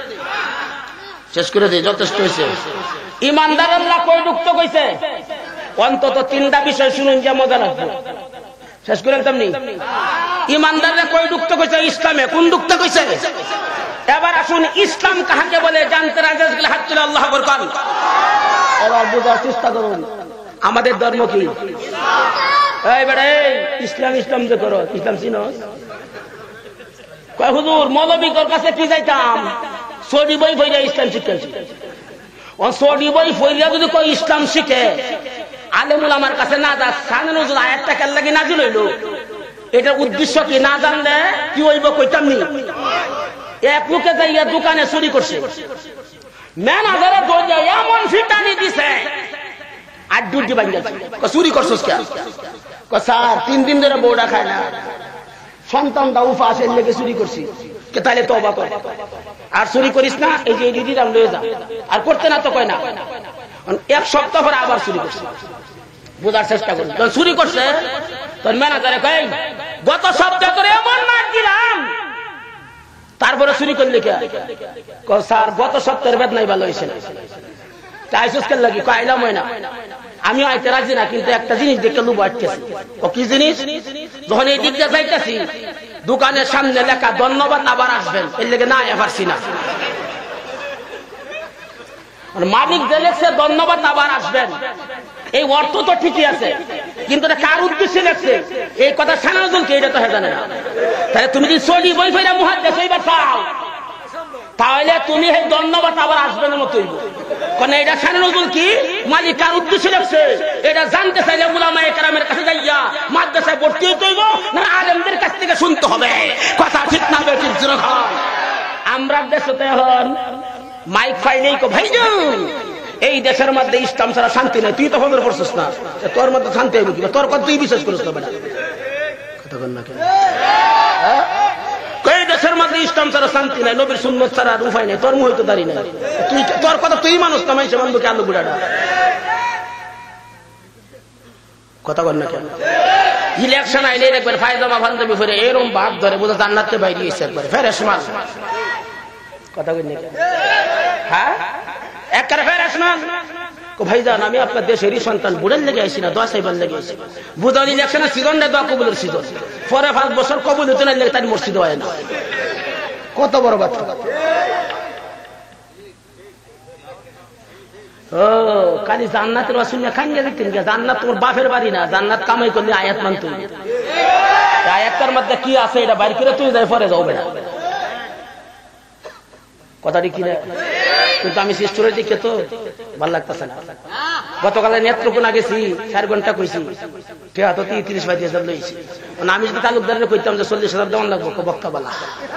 দেই, যথেষ্ট হয়েছে। ইমানদার আল্লাহ কই ঢুকতো কইছে? অন্তত তিনটা বিষয় শুনুন যে মজা লাগবে। শেষ করে তেমনি ইমানদাররে কই ঢুকতো কইছে? ইসলামে। কোন ঢুকতে কইছে? এবার আসুন ইসলাম কাহাকে বলে জানতে রাজি আছেন? হাত তুলে আল্লাহু আকবার কোন। এবার বোঝার চেষ্টা করুন আমাদের ধর্ম কি। এই বেটা ইসলাম যে করো, ইসলাম চিনোস? কয় হুজুর মৌলবীর কাছে কি যাইতাম, সৌদি বই ফইরা ইসলাম শিখতেছি। ও সৌদি বই ফইরা যদি কই ইসলাম শিখে, আলেমুল আমার কাছে না যা সামনে নজর আয়াতটা কেন লাগি নাজিল হইল, এটার উদ্দেশ্য কি না জানলে কি হইব কইতাম নি। এক লোকে যাইয়া দোকানে চুরি করছে, ম্যানেজারে দৌড়ে এমন ফিটানি দিছে আর ডিউটি বাঙ্গাছে। চুরি করছস কে? স্যার 3 দিন ধরে বউটা খায় না, সন্তানটা উপাসের লেগে চুরি করছি। তাহলে তওবা কর, আর চুরি করিস না। এই যে দিদি দাম লয়ে যা, আর করতে না তো কয় না। 1 সপ্তাহ পরে আবার চুরি করছে। বোঝার চেষ্টা করুন। যখন চুরি করছে তোর ম্যানেজারে কয় গত সপ্তাহে তোর এমন মার দিলাম, তারপরে চুরি করলি কে? স্যার গত সপ্তাহের বেদনাই ভালো হয়েছে না। চাইছিস কেন লাগি? আইলাম হয় না, আমিও আইতে রাজি না, কিন্তু একটা জিনিস দেখে লুবো আটকেছি। কি জিনিস? যখন এই দিক দিয়ে যাইতেছি দোকানের সামনে লেখা ধন্যবাদ আবার আসবেন, এর লেগে না পারছি না। মালিক যে লেখছে ধন্যবাদ আবার আসবেন, এই অর্থ তো ঠিকই আছে, কিন্তু এটা কার উদ্দেশ্যে লেখছে এই কথা সানাজনকে এটা তো হে জানে না। তাহলে তুমি যদি সৌদি বই ফেরা মুহাদ্দিস হইবা চাও, তাহলে তুমি এই ধন্যবাদ আবার আসবেন মতোই। কারণ এটা সানাজুল কি মালিক কার উদ্দেশ্যে লেখছে এটা জানতে চাইলে উলামায়ে কেরামের কাছে যাইয়া মাদ্রাসায় ভর্তি হইতে হইব, না আলেমদের কাছ থেকে শুনতে হবে। কথা ঠিক না বেঠিক জোরে হয়। আমরা দেশতে এখন মাইক ফাইলেই কো ভাইজান এই দেশের মধ্যে ইসলাম ছাড়া শান্তি নাই। তুই তো খবর পড়ছিস না, তোর মধ্যে শান্তি হইব কি? তোর কথা তুই বিশ্বাস করিস না। বেটা কথা বল না কেন? এই দেশের মধ্যে ইসলাম ছাড়া শান্তি নাই, নবীর সুন্নাত ছাড়া আর উপায় নাই। তোর মুখে তো দাঁড়িয়ে নাই। তুই তোর কথা তুই মানুষ না, মাইসে মানবো কি আলু বুড়াটা? কথা বল না কেন? ইলেকশন আইলে একবার ফায়দামা বান্ধবী ফিরে এরকম ভাগ ধরে বোঝা জান্নাতে বাইরে এসে একবার ফেরেশ মাল। কথা বল না কেন? হ্যাঁ একবারে ফেরেশ মাল। ভাইজান আমি আপনার দেশেরই সন্তান, বুড়ের লেগে আইসি না, দোয়া চাইবার লেগে আইসি। বুঝান ইলেকশনের সিজনটা দোয়া কবুলের সিজন, পরে 5 বছর কবুল হতে না তাই মসজিদ হয় না। কত বড় বাচ্চা। ও খালি জান্নাতের ওয়াসুল না খান গেছেন। জান্নাত তোমার বাপের বাড়ি না, জান্নাত কামাই করলে আয়াত মানতে হবে। আয়াতটার মধ্যে কি আছে এটা বাইর করে তুই যাই পরে যাও বেটা। কথাটি কি না? কিন্তু আমি শেষ করে দিকে তো ভালো লাগতেছে না। গতকালে নেত্রকোনা গেছি, 4 ঘন্টা কইছি, ঠিক আছে 30-35,000 লইছি। আমি যদি তালুকদারে কইতাম যে 40,000 দেওয়ান লাগবো, বক্তা বালা।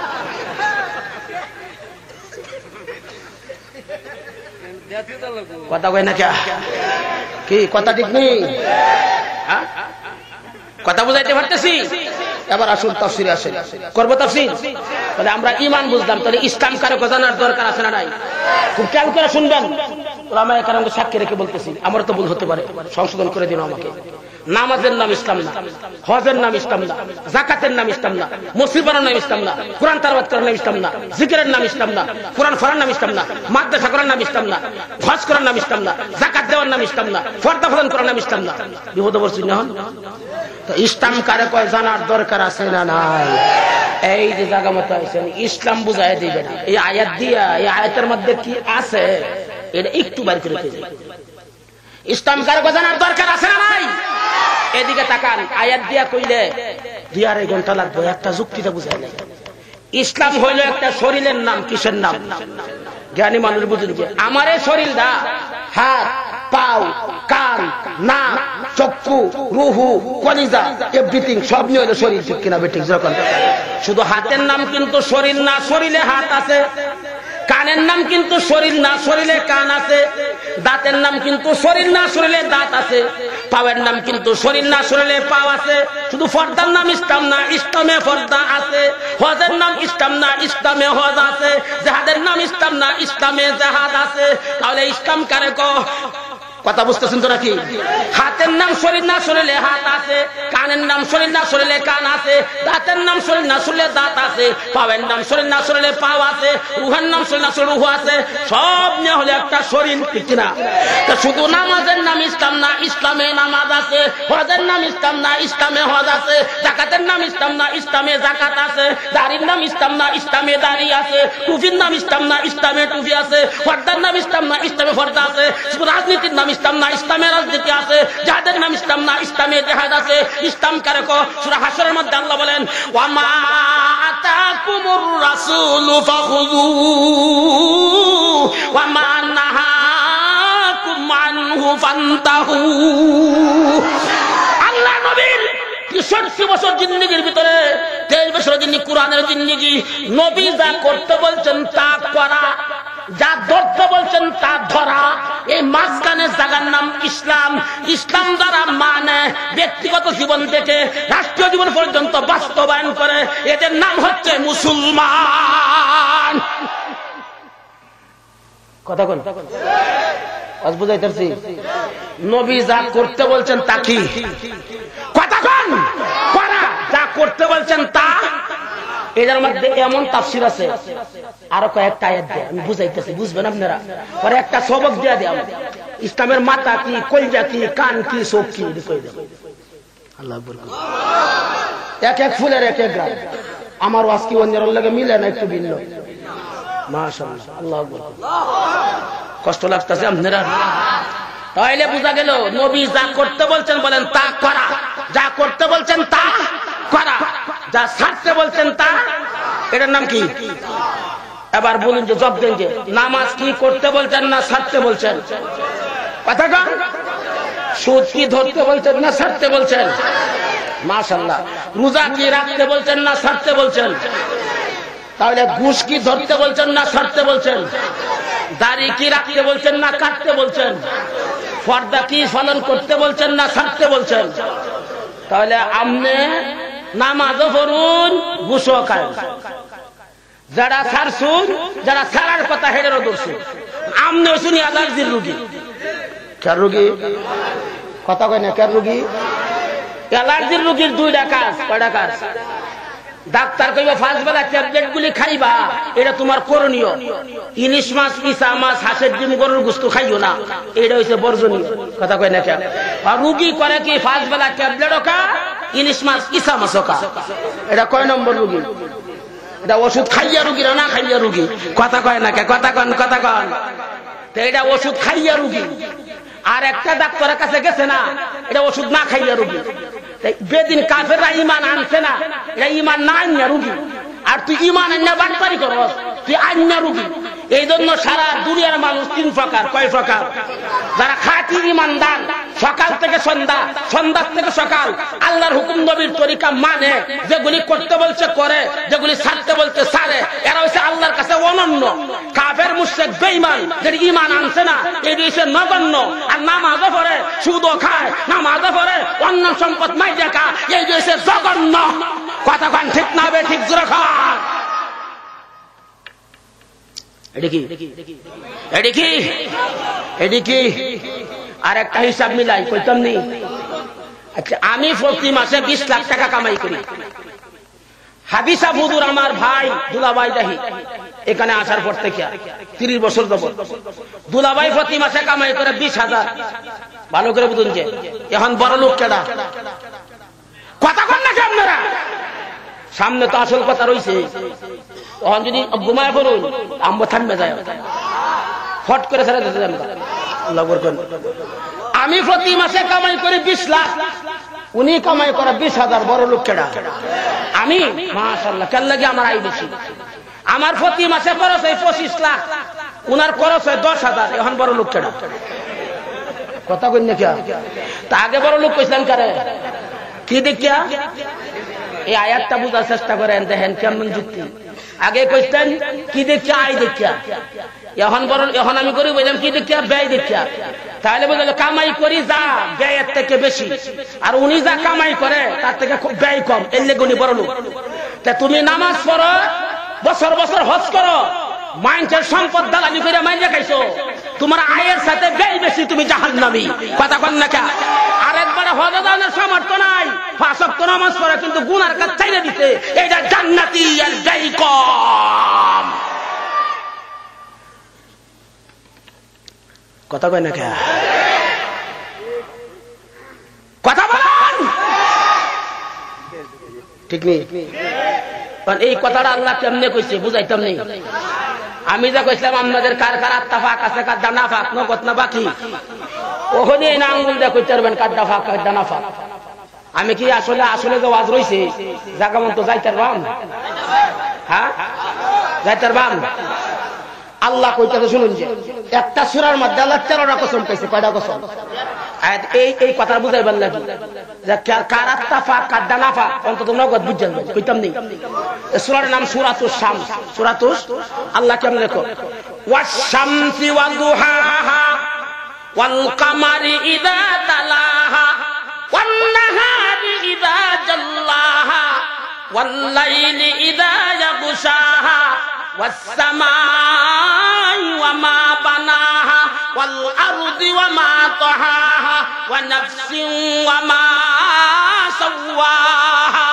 কথা কই না কি? কথা ঠিক নেই? কথা বুঝাইতে পারতেছি? এবার আসুন তাফসিরে আসেন, করবো তাফসির। তাহলে আমরা ঈমান বুঝলাম, তাহলে ইসলাম কারে জানার দরকার আছে না নাই? খুব খেয়াল করে শুনবেন, ওলামায়ে কেরামকে সাক্ষী রেখে বলতেছি, আমার তো ভুল হতে পারে, সংশোধন করে দিন আমাকে। নামাজের নাম ইসলাম না, হজের নাম ইসলাম না, যাকাতের নাম ইসলাম না, মুসলিমানের নাম ইসলাম না, কোরআন তেলাওয়াত করার নাম ইসলাম না, জিকিরের নাম ইসলাম না, কোরআন পড়ার নাম ইসলাম না, মাদ্রাসা করার নাম ইসলাম না, হজ করার নাম ইসলাম না, যাকাত দেওয়ার নাম ইসলাম না, পর্দা প্রদান করার নাম ইসলাম না। বিপদে পড়ছি না হন? তো ইসলাম কারে কয় জানার দরকার আছে না নাই? এই যে জায়গা মতো আছেন, ইসলাম বুঝাই দিবে না। এই আয়াত দিয়া, এই আয়াতের মধ্যে কি আছে এটা একটু বাইর করে দিই। ইসলাম কারে কয় জানার দরকার আছে না নাই? এদিকে তাকান, আয়াত দিয়া কইলে 2-2.5 ঘন্টা লাগবে, একটা যুক্তিটা বুঝাই নাই। ইসলাম হইল একটা শরীরের নাম। কিসের নাম? জ্ঞানী মানুষ বুঝুন যে আমার এই শরীরটা হাত, পাও, কান, নাক, চক্ষু, রুহু, কলিজা, এভরিথিং সব নিয়ে হইলো শরীর। ঠিক কিনা বেঠিক? যখন শুধু হাতের নাম কিন্তু শরীর না, শরীরে হাত আছে। কানের নাম কিন্তু শরীর না, শরীরে কান আছে। দাঁতের নাম কিন্তু শরীর না, শরীরে দাঁত আছে। পাওয়ের নাম কিন্তু শরীর না, শরীরে পাও আছে। শুধু পর্দার নাম ইসলাম না, ইসলামে পর্দা আছে। হজের নাম ইসলাম না, ইসলামে হজ আছে। জিহাদের নাম ইসলাম না, ইসলামে জিহাদ আছে। তাহলে ইসলাম কারে কয়? কথা বুঝতেছেন তো নাকি? হাতের নাম শরীর না, শরীরে হাত আছে। কানের নাম শরীর না, শরীরে কান আছে। দাঁতের নাম শরীর না, শরীরে দাঁত আছে। পাওয়ের নাম শরীর না, শরীরে পাও আছে। রুহের নাম শরীর না, শরীরে রুহ আছে। সব নিয়ে হলে একটা শরীর। ঠিক না? তো শুধু নামাজের নাম ইসলাম না, ইসলামে নামাজ আছে। হজের নাম ইসলাম না, ইসলামে হজ আছে। যাকাতের নাম ইসলাম না, ইসলামে যাকাত আছে। দাড়ির নাম ইসলাম না, ইসলামে দাড়ি আছে। টুপির নাম ইসলাম না, ইসলামে টুপি আছে। পর্দার নাম ইসলাম না, ইসলামে পর্দা আছে। শুধু রাজনীতির নাম ইসলাম না, ইসলামে রাজনীতি আছে। যাদের নাম ইসলাম না, ইসলামে জিহাদ আছে। ইসলাম কারে কয়? সূরা হাশরের মধ্যে আল্লাহ বলেন, ওয়া মা আতাকুমুর রাসূলু ফাখুযুহু ওয়া মা নাহাকুম আনহু ফান্তাহু। আল্লাহ নবীর ৬৩ বছর জিন্দেগির ভিতরে 23 বছর যিনি কোরআনের জিন্দেগি, নবী যা করতে বলছেন তা করা, যা ধরতে বলছেন তা ধরা। এই মাঝখানে জায়গার নাম ইসলাম। ইসলাম দ্বারা মানে ব্যক্তিগত জীবন থেকে রাষ্ট্রীয় জীবন পর্যন্ত বাস্তবায়ন করে, এদের নাম হচ্ছে মুসলমান। কথা কোন আজ বুঝাইতেছি? নবী যা করতে বলছেন তা কি? কথা কোন করা, যা করতে বলছেন তা। এদের মধ্যে এমন তাফসীর আছে, আরো কয়েকটা আয়াত দিয়ে আমি বুঝাইতেছি, বুঝবেন আপনারা। পরে একটা সবক দিয়ে দেয় আমাদের, ইসলামের মাথা কি, কলজা কি, কান কি, চোখ কি, আল্লাহ বলুন। এক এক ফুলের এক এক গ্রাম। আমার ওয়াজ কি অন্যের লগে মিলে না, একটু ভিন্ন। মাশাআল্লাহ, আল্লাহ বলুন। কষ্ট লাগতেছে আপনারা? তাইলে বোঝা গেল নবী যা করতে বলছেন বলেন তা করা, যা করতে বলছেন তা করা, যা ছাড়তে বলছেন তা। এটার নাম কি? এবার বলুন যে জব দেন যে নামাজ কি করতে বলছেন না ছাড়তে বলছেন? কথা কন। সুদ কি ধরতে বলছেন না ছাড়তে বলছেন? মাশাআল্লাহ। রোজা কি রাখতে বলছেন না ছাড়তে বলছেন? তাহলে ঘুষ কি ধরতে বলছেন না ছাড়তে বলছেন? দাড়ি কি রাখতে বলছেন না কাটতে বলছেন? পর্দা কি পালন করতে বলছেন না ছাড়তে বলছেন? তাহলে আপনি নামাজও পড়ুন, ঘুষও খান। যারা ছাড়ছুন, যারা ছাড়ার কথা হেডেরও ধরছুন। আপনি শুনি অ্যালার্জির রোগী। কার রোগী? কথা কয় না, কার রোগী? অ্যালার্জির রোগীর 2টা কাজ। কয়টা কাজ? ডাক্তার কইবা 5 বেলা ট্যাবলেট গুলি খাইবা, এটা তোমার করণীয়। ইলিশ মাছ, ইসা মাছ, হাঁসের ডিম, গরুর গোশত খাইও না, এটা হইছে বর্জনীয়। কথা কয় না কেন? আর রোগী করে কি 5 বেলা ট্যাবলেটও খা, ইলিশ মাছ, ইসা মাছও খা। এটা কয় নম্বর রোগী? এটা ওষুধ খাইয়া রোগী না খাইয়া রোগী? কথা কয় না কে? কথা কন, কথা কন। তো এটা ওষুধ খাইয়া রোগী। আর একটা ডাক্তারের কাছে গেছে না, এটা ওষুধ না খাইয়া রোগী। বেদিন কাফেররা ঈমান আনছে না, এটা ঈমান না আইনা রোগী। আর তুই ঈমান আইনা বাটপারি করস, তুই আইনা রোগী। এই জন্য সারা দুনিয়ার মানুষ 3 প্রকার। কয় প্রকার? যারা খাঁটি ঈমানদার, সকাল থেকে সন্ধ্যা, সন্ধ্যা থেকে সকাল আল্লাহর হুকুম নবীর তরিকা মানে, যেগুলি করতে বলছে করে, যেগুলি ছাড়তে বলছে ছাড়ে, এরা হচ্ছে আল্লাহর কাছে অনন্য। কাফের মুশরিক বেঈমান যারা ঈমান আনছে না, এই হচ্ছে নগণ্য। আর নামাজও পড়ে, সুদও খায়, নামাজও পড়ে, অন্য সম্পদ মাইজা খায়, এই হচ্ছে জঘন্য। কথা কোন ঠিক না বে ঠিক জোরে খান এদিকে আর একটা হিসাব মিলাই কইতাম নি আচ্ছা আমি প্রতি মাসে 20 লাখ টাকা কামাই করি হাবিসা বুদুর আমার ভাই দুলাভাই দাহি এখানে আসার পর থেকে 30 বছর যাবত দুলাভাই প্রতি মাসে কামাই করে 20,000 ভালো করে বুঝুন যে এখন বড় লোক কেডা কথা কন না আপনারা সামনে তো আসল কথা রইছে তখন যদি ঘুমায় পড়ুন আম্ব থামবে যায় ফট করে ছেড়ে দিতে যান আল্লাহ বরকত আমি প্রতি মাসে কামাই করি 20 লাখ উনি কামাই করে 20,000 বড় লোক কেডা আমি মাশাআল্লাহ কেন লাগে আমার আয় বেশি আমার প্রতি মাসে খরচ হয় 25 লাখ উনার খরচ হয় 10,000 এখন বড় লোক কেডা কথা কই না কি তা আগে বড় লোক কইছিলেন কারে কি দেখিয়া এই আয়াতটা বুঝার চেষ্টা করেন দেখেন কেমন যুক্তি আগে কইতেন কি দেখিয়া আয় দেখিয়া এখন আমি করি বললাম কি দেখিয়া ব্যয় দেখিয়া তাহলে বলল কামাই করি যা ব্যয়ের থেকে বেশি আর উনি যা কামাই করে তার থেকে খুব ব্যয় কম এর লেগে উনি বড় লোক তা তুমি নামাজ পড়ো বছর বছর হজ করো মানুষের সম্পদ দালালি করে মাইনে খাইছো তোমার আয়ের সাথে ব্যয় বেশি তুমি জাহান্নামী কথা কন না কেন আরেকবার হজ দানের সামর্থ্য নাই 5 ওয়াক্ত নামাজ পড়ে কিন্তু গুনার কাজ ছাইড়ে দিতে এইটা জান্নাতি আর ব্যয় কম কথা কয় না কেন কথা বলেন ঠিক নেই এই কথাটা আল্লাহ কেমনে কইছে বুঝাইতাম নেই আমি যা কইছিলাম আপনাদের কার কার আত্মা ফাঁক আছে কার ডানা ফাঁক নগদ না বাকি ওখানে এই না আঙ্গুল দিয়ে কইতে পারবেন কারটা ফাঁক কার ডানা ফাঁক আমি কি আসলে যে ওয়াজ রইছে জায়গা মতো যাইতার বাম হ্যাঁ যাইতার বাম আল্লাহ কইতাছে শুনুন যে একটা সূরার মধ্যে আল্লাহ 13টা কসম কইছে কয়টা কসম এই কথা বুঝাইবার লাগি যে কার আত্মা ফাঁক কার ডানা ফাঁক অন্তত নগদ বুঝছেন কইতাম নেই সূরার নাম সূরাতুস শামস সূরাতুস আল্লাহ কেমন লেখো ওয়াস শামসি ওয়া দুহাহা ওয়াল কামারি ইযা তালাহা ওয়ান নাহারি ইযা জাল্লাহা ওয়াল লাইলি ইযা ইয়াগশাহা ওয়াস সামাই ওয়া মা বানাহা ওয়াল আরদি ওয়া মা তাহাহা ওয়া নাফসিন ওয়া মা সাওয়াহা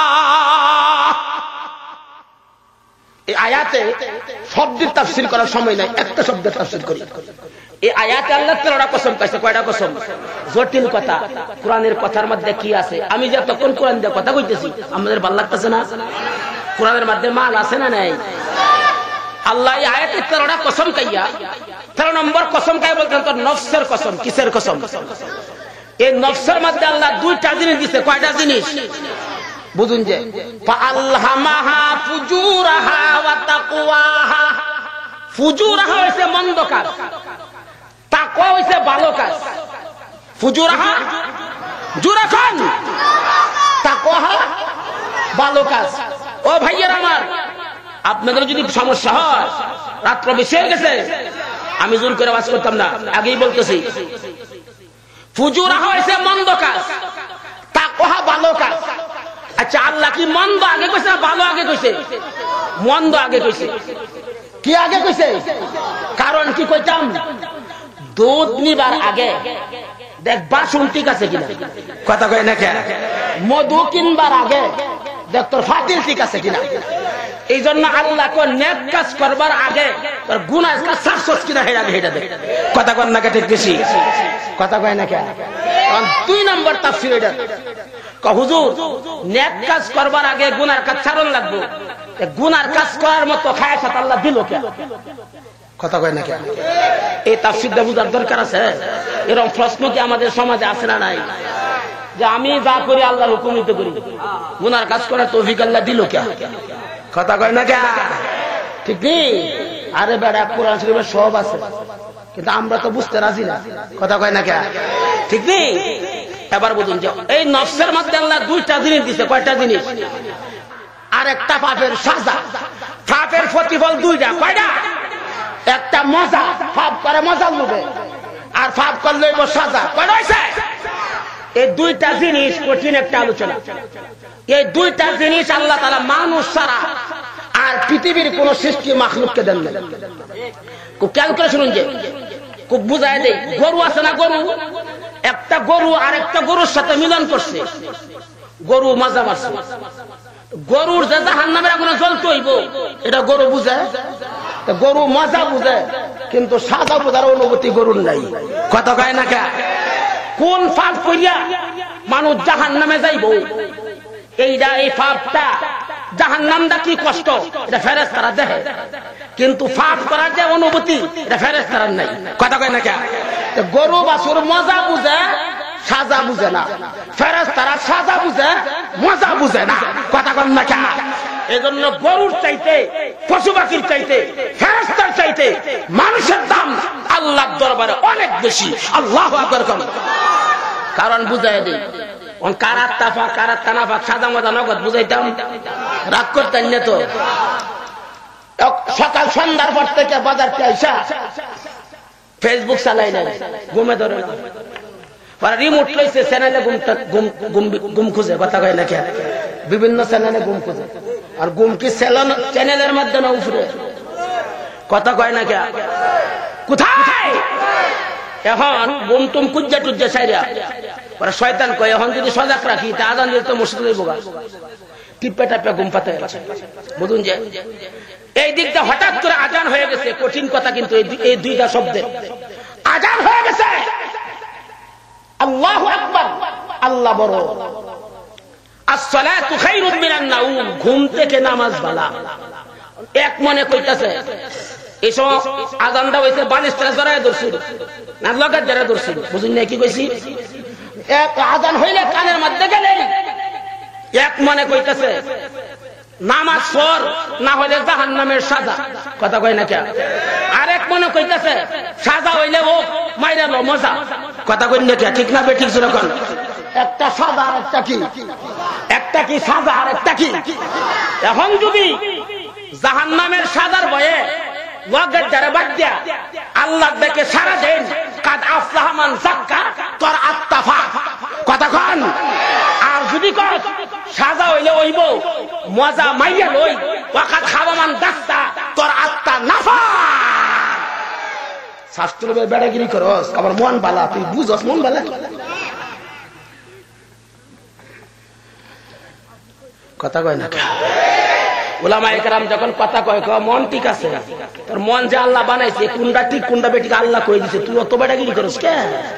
এই আয়াতে শব্দের তাফসীর করার সময় নাই একটা শব্দ তাফসীর করি এই আয়াতে আল্লাহ 13টা কসম কইছে কয়টা কসম জটিল কথা কোরআনের কথার মধ্যে কি আছে আমি যে তখন কোরআন দিয়ে কথা কইতেছি আমাদের ভালো লাগতেছে না কোরআনের মধ্যে মাল আছে না নাই আল্লাহ এই আয়াতে 13টা কসম কইয়া 13 নম্বর কসম কাই বলতেন তো নফসের কসম কিসের কসম এই নফসের মধ্যে আল্লাহ দুইটা জিনিস দিয়েছে কয়টা জিনিস বুঝুন যে ফাআলহামাহা ফুজুরাহা ওয়া তাকওয়াহা ফুজুরাহা হইছে মন্দ কাজ তাকওয়া হইছে ভালো কাজ ফুজুরাহা জুরাখান তাকওয়াহা ভালো কাজ ও ভাইয়েরা আমার আপনাদের যদি সমস্যা হয় রাত্র বেশি হয়ে গেছে আমি জোর করে ওয়াজ করতাম না আগেই বলতেছি ফুজুরাহা হইছে মন্দ কাজ তাকওয়া ভালো কাজ আচ্ছা আল্লাহ কি মন্দ আগে কইছে না ভালো আগে কইছে মন্দ আগে কইছে কি আগে কইছে কারণ কি কইতাম দুধ নিবার আগে দেখ বাসন ঠিক আছে কিনা কথা কয় না কেন মধু কিনবার আগে দেখ তোর ফাতিল ঠিক আছে কিনা এই জন্য আল্লাহ কো নেক কাজ করবার আগে তোর গুনাহ কাজ সারছস কিনা হেডা দেখ কথা কয় না কে ঠিক বেশি কথা কয় না কেন কারণ 2 নম্বর তাফসীর এটা হুজুর নেক কাজ করবার আগে গুনার কাজ ছাড়ন লাগবে গুনার কাজ করার মতো খায়াত আল্লাহ দিল কেন কথা কয় না কেন এই তাফসীরটা বুঝার দরকার আছে এরকম প্রশ্ন কি আমাদের সমাজে আছে না নাই যে আমি যা করি আল্লাহর হুকুমই তো করি গুনার কাজ করার তৌফিক আল্লাহ দিল কেন কথা কয় না কেন ঠিক নেই আরে বেটা কোরআন শরীফে সব আছে কিন্তু আমরা তো বুঝতে রাজি না কথা কয় না কেন ঠিক নেই এবার বুঝুন যে এই নফসের মধ্যে আল্লাহ দুইটা জিনিস দিছে কয়টা জিনিস আর একটা পাপের সাজা পাপের প্রতিফল দুইটা কয়টা একটা মজা পাপ করে মজা লুবে আর পাপ করলে সাজা কয়টা হইছে এই দুইটা জিনিস কঠিন একটা আলোচনা। এই দুইটা জিনিস আল্লাহ তাআলা মানুষ ছাড়া আর পৃথিবীর কোন সৃষ্টি মাখলুককে দেন না। খুব খেয়াল করে শুনুন, যে খুব বুঝায় দেই। গরু আছে না, গরু, একটা গরু আর একটা গরুর সাথে মিলন করছে, গরু মাজা মারছে। গরুর যে জাহান্নামের আগুনে জ্বলতে হইব এটা গরু বুঝে, গরু মজা বুঝে, কিন্তু সাজা বুঝার অনুভূতি গরুর নাই। কথা কয় না কে? কোন পাপ করিয়া মানুষ জাহান্নামে যাইব, এইটা এই পাপটা জাহান্নামটা কি কষ্ট এটা ফেরেশতারা দেখে, কিন্তু পাপ করার যে অনুভূতি এটা ফেরেশতার নাই। কথা কয় না কে? গরু বাছুর মজা বুঝে, সাজা বুঝে না। ফেরেশতারা সাজা বুঝে, মজা বুঝে না। কথা কন না কে? এজন্য গরুর চাইতে, পশু পাখির চাইতে, ফেরেশতার চাইতে মানুষের দাম আল্লাহর দরবারে অনেক বেশি। আল্লাহু আকবার। কারণ বুঝাই দেই, কারাত তাফা কারাত তানাফা সাদা মজা নগদ বুঝাইতাম, রাগ করতেন না তো। সকাল সন্ধ্যার পর থেকে বাজারতে আইসা ফেসবুক চালাই না, ঘুমে ধরে রিমোট লইছে, চ্যানেলে গুম খুঁজে। কথা কয় না কে? বিভিন্ন চ্যানেলে গুম খুঁজে। আর গুম কি চ্যানেলের মধ্যে না উপরে? কথা কয় না কে? কোথায় এখন গুম টুম কুজ্জা টুজ্জা সাইরা ওরা শয়তান কয়, এখন যদি সজাগ রাখি তা আজান দিলে তো মসজিদে যাইব গা। টিপে টাপে গুম পাতে গেছে। বুঝুন যে এই দিকটা হঠাৎ করে আজান হয়ে গেছে, কঠিন কথা, কিন্তু এই দুইটা শব্দে আজান হয়ে গেছে। আল্লাহু আকবার, আল্লাহ বড়। আসসালাতু খায়রুম মিনান নাউম, ঘুম থেকে নামাজ ভালো। এক মনে কইতাছে এই সময় আজানটা হইছে বালিশটা জড়ায় ধরছিল না লগাত জড়ায় ধরছিল। বুঝুন না কি কইছি? এক আজান হইলে কানের মধ্যে গেলে এক মনে কইতাছে নামাজ পড়, না হইলে জাহান্নামের সাজা। কথা কয় না কে? আরেক মনে কইতাছে সাজা হইলে ও মাইরা লো মজা। কথা কই না কে? ঠিক না বে? ঠিক যখন একটা সাজা আর একটা কি, একটা কি সাজা আর একটা কি। এখন যদি জাহান্নামের সাজার ভয়ে ওয়াগের দ্বারা বাদ দিয়া আল্লাহ দেখে সারা দেন, কাদ আফলাহা মান যাক্কা তোর আত্তাফা। কথা কন। আর যদি কর সাজা হইলে হইব মজা মাইয়া লই, ওয়াকাদ খাবা মান দাস্তা তোর আত্মা নাফা। শাস্ত্রের বেড়াগিরি করস, আমার মন বালা, তুই বুঝস মন বালা। কথা কয় না? উলামায়ে কেরাম যখন কথা কয়, মন ঠিক আছে, তোর মন যে আল্লাহ বানাইছে কোনটা ঠিক কোনটা বেঠিক আল্লাহ কই দিছে, তুই অত বেড়াগিরি করস কে?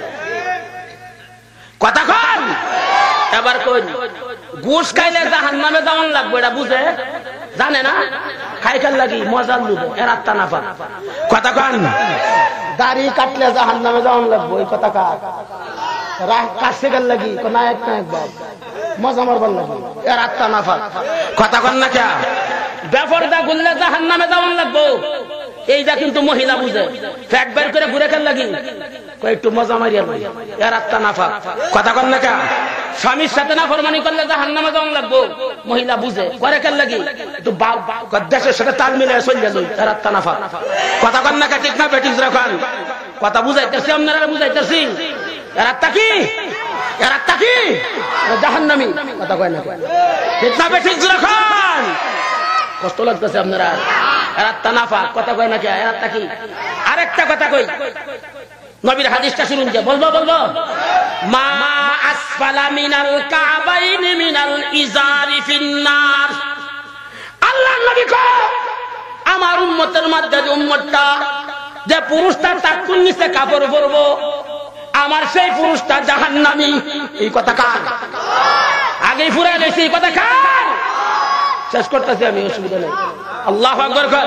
কথা কন। এবার কই ঘুষ খাইলে জাহান্নামে যাওয়ান লাগবে, এটা বুঝে জানে না? খাইকার লাগি মজার লুবে এর আত্মা না পা। কথা কন। দাড়ি কাটলে জাহান্নামে যাওয়ান লাগবে, ওই কথা কার? কাটছে গেল লাগি নায়ক নায়ক বাপ মজা মারবার লাগবে, এর আত্মা না পা। কথা কন না কে? বেপরদা গুললে জাহান্নামে যাওয়ান লাগবো, এইটা কিন্তু মহিলা বুঝে। ফ্যাট বের করে ঘুরে খেল লাগি একটু মজা মারিয়া, এর আত্মা না পা। কথা কন না কে? স্বামীর সাথে না ফরমানি করলে জাহান্নামে যাওয়ান লাগবো, মহিলা বুঝে, করে খেল লাগি একটু দেশের সাথে তাল মিলে চলে গেল, এর আত্মা না পা। কথা কন না কে? ঠিক না বেঠিক যখন কথা বুঝাইতেছি, আপনারা বুঝাইতেছি। এর আত্মা কি? এর আত্মা কি? জাহান্নামী। কথা কয় না? ঠিক না বেঠিক যখন কষ্ট লাগতেছে আপনারা? এর আত্মা না পা। কথা কয় না কে? এর আত্মা কি? আরেকটা কথা কই, নবীর হাদিসটা শুনুন, যে বলবো মা আসফালা মিনাল কাবাইনি মিনাল ইজারি ফিন্নার। আল্লাহর নবী কয় আমার উম্মতের মধ্যে যে উম্মতটা, যে পুরুষটা তার নিচে কাপড় পরবো, আমার সেই পুরুষটা জাহান্নামী। এই কথা কার? আগেই ফুরাই গেছে, এই কথা কার? শেষ করতেছি আমি, অসুবিধা নেই। আল্লাহু আকবার কন।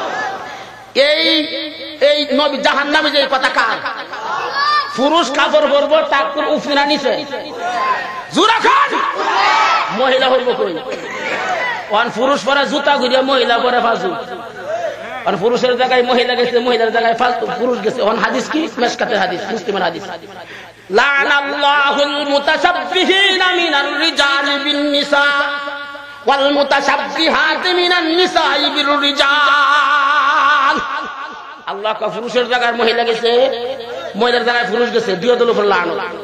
এই নবী জাহান্নামী, যে কথা কার? পুরুষ কাপড় পরবো তার উফিনা নিচে, জুরা খান। মহিলা হইব কই? ওয়ান পুরুষ পরে জুতা ঘুরিয়া মহিলা পরে ফাজু, আর পুরুষের জায়গায় মহিলা গেছে, মহিলার জায়গায় পুরুষ গেছে। ওয়ান হাদিস কি? মেশকাতের হাদিস, মুসলিমের হাদিস। লা'নাল্লাহুল মুতাশাব্বিহিনা মিনার রিজালি বিন নিসা ওয়াল মুতাশাব্বিহাতি মিনান নিসাই বির রিজাল। আল্লাহ কা পুরুষের জায়গায় মহিলা গেছে, মহিলার জায়গায় পুরুষ গেছে, দুই দল উপর লানত।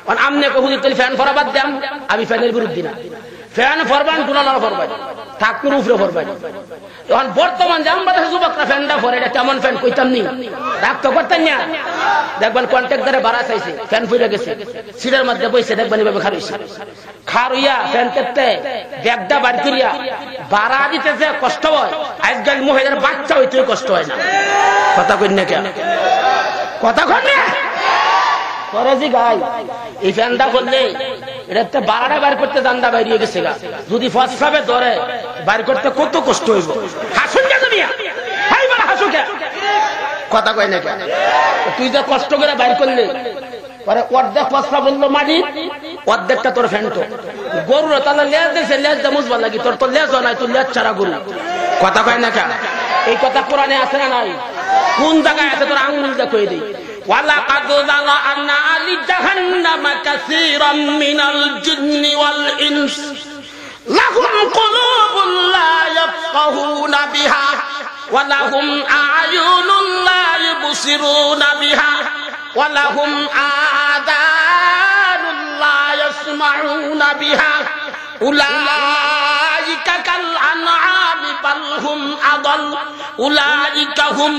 আমনে হুজুর তুই ফ্যান ফরবাদ দেন, আমি ফ্যানের বিরুদ্ধে না। ফ্যান ফরবান দুলালার ফরবাই থাকুর উপরে ফরবাই। এখন বর্তমান যে আমরা যুবকরা ফ্যানটা ফরে, এটা কেমন ফ্যান কইতাম নি, রাগ তো করতেন না। দেখবেন কন্ট্রাক্টরে ভাড়া চাইছে, ফ্যান ফুইরা গেছে, সিটের মধ্যে বসে দেখবেন এভাবে খারইছে, খারইয়া ফ্যান করতে ব্যাগটা বাড়ি করিয়া ভাড়া দিতেছে, কষ্ট হয়। আজকাল মহিলার বাচ্চা হইতে কষ্ট হয় না। কথা কই না কেন, কথা কই না পরে জি গাই এই ফ্যানটা করলে এটা বাড়াটা বাইর করতে দান্দা বাইরিয়ে গেছে গা, যদি ফসফাবে ধরে বাইর করতে কত কষ্ট হইব। হাসুন কে তুমি, হাই বড় হাসু কে, কথা কই না কেন। তুই যে কষ্ট করে বাইর করলে পরে অর্ধেক ফসফা বললো মাটি, অর্ধেকটা তোর ফ্যানটো। গরুর তাহলে লেজ দিয়েছে, লেজ দিয়ে মুজবা লাগি, তোর তো লেজ নাই, তোর লেজ ছাড়া গরু। কথা কয় না কেন, এই কথা কোরআনে আছে না নাই? কোন জায়গায় আছে তোর আঙ্গুল দেখো দিই। وَلَقَدْ ذَرَأْنَا لِجَهَنَّمَ كَثِيرًا مِنَ الْجِنِّ وَالْإِنسِ لَهُمْ قُلُوبٌ لَا يَفْقَهُونَ بِهَا وَلَهُمْ أَعْيُنٌ لَا يُبْصِرُونَ بِهَا وَلَهُمْ آذَانٌ لَا يَسْمَعُونَ بِهَا أُولَئِكَ كَالْأَنْعَامِ بَلْ هُمْ أَضَلُّ أُولَئِكَ هُمُ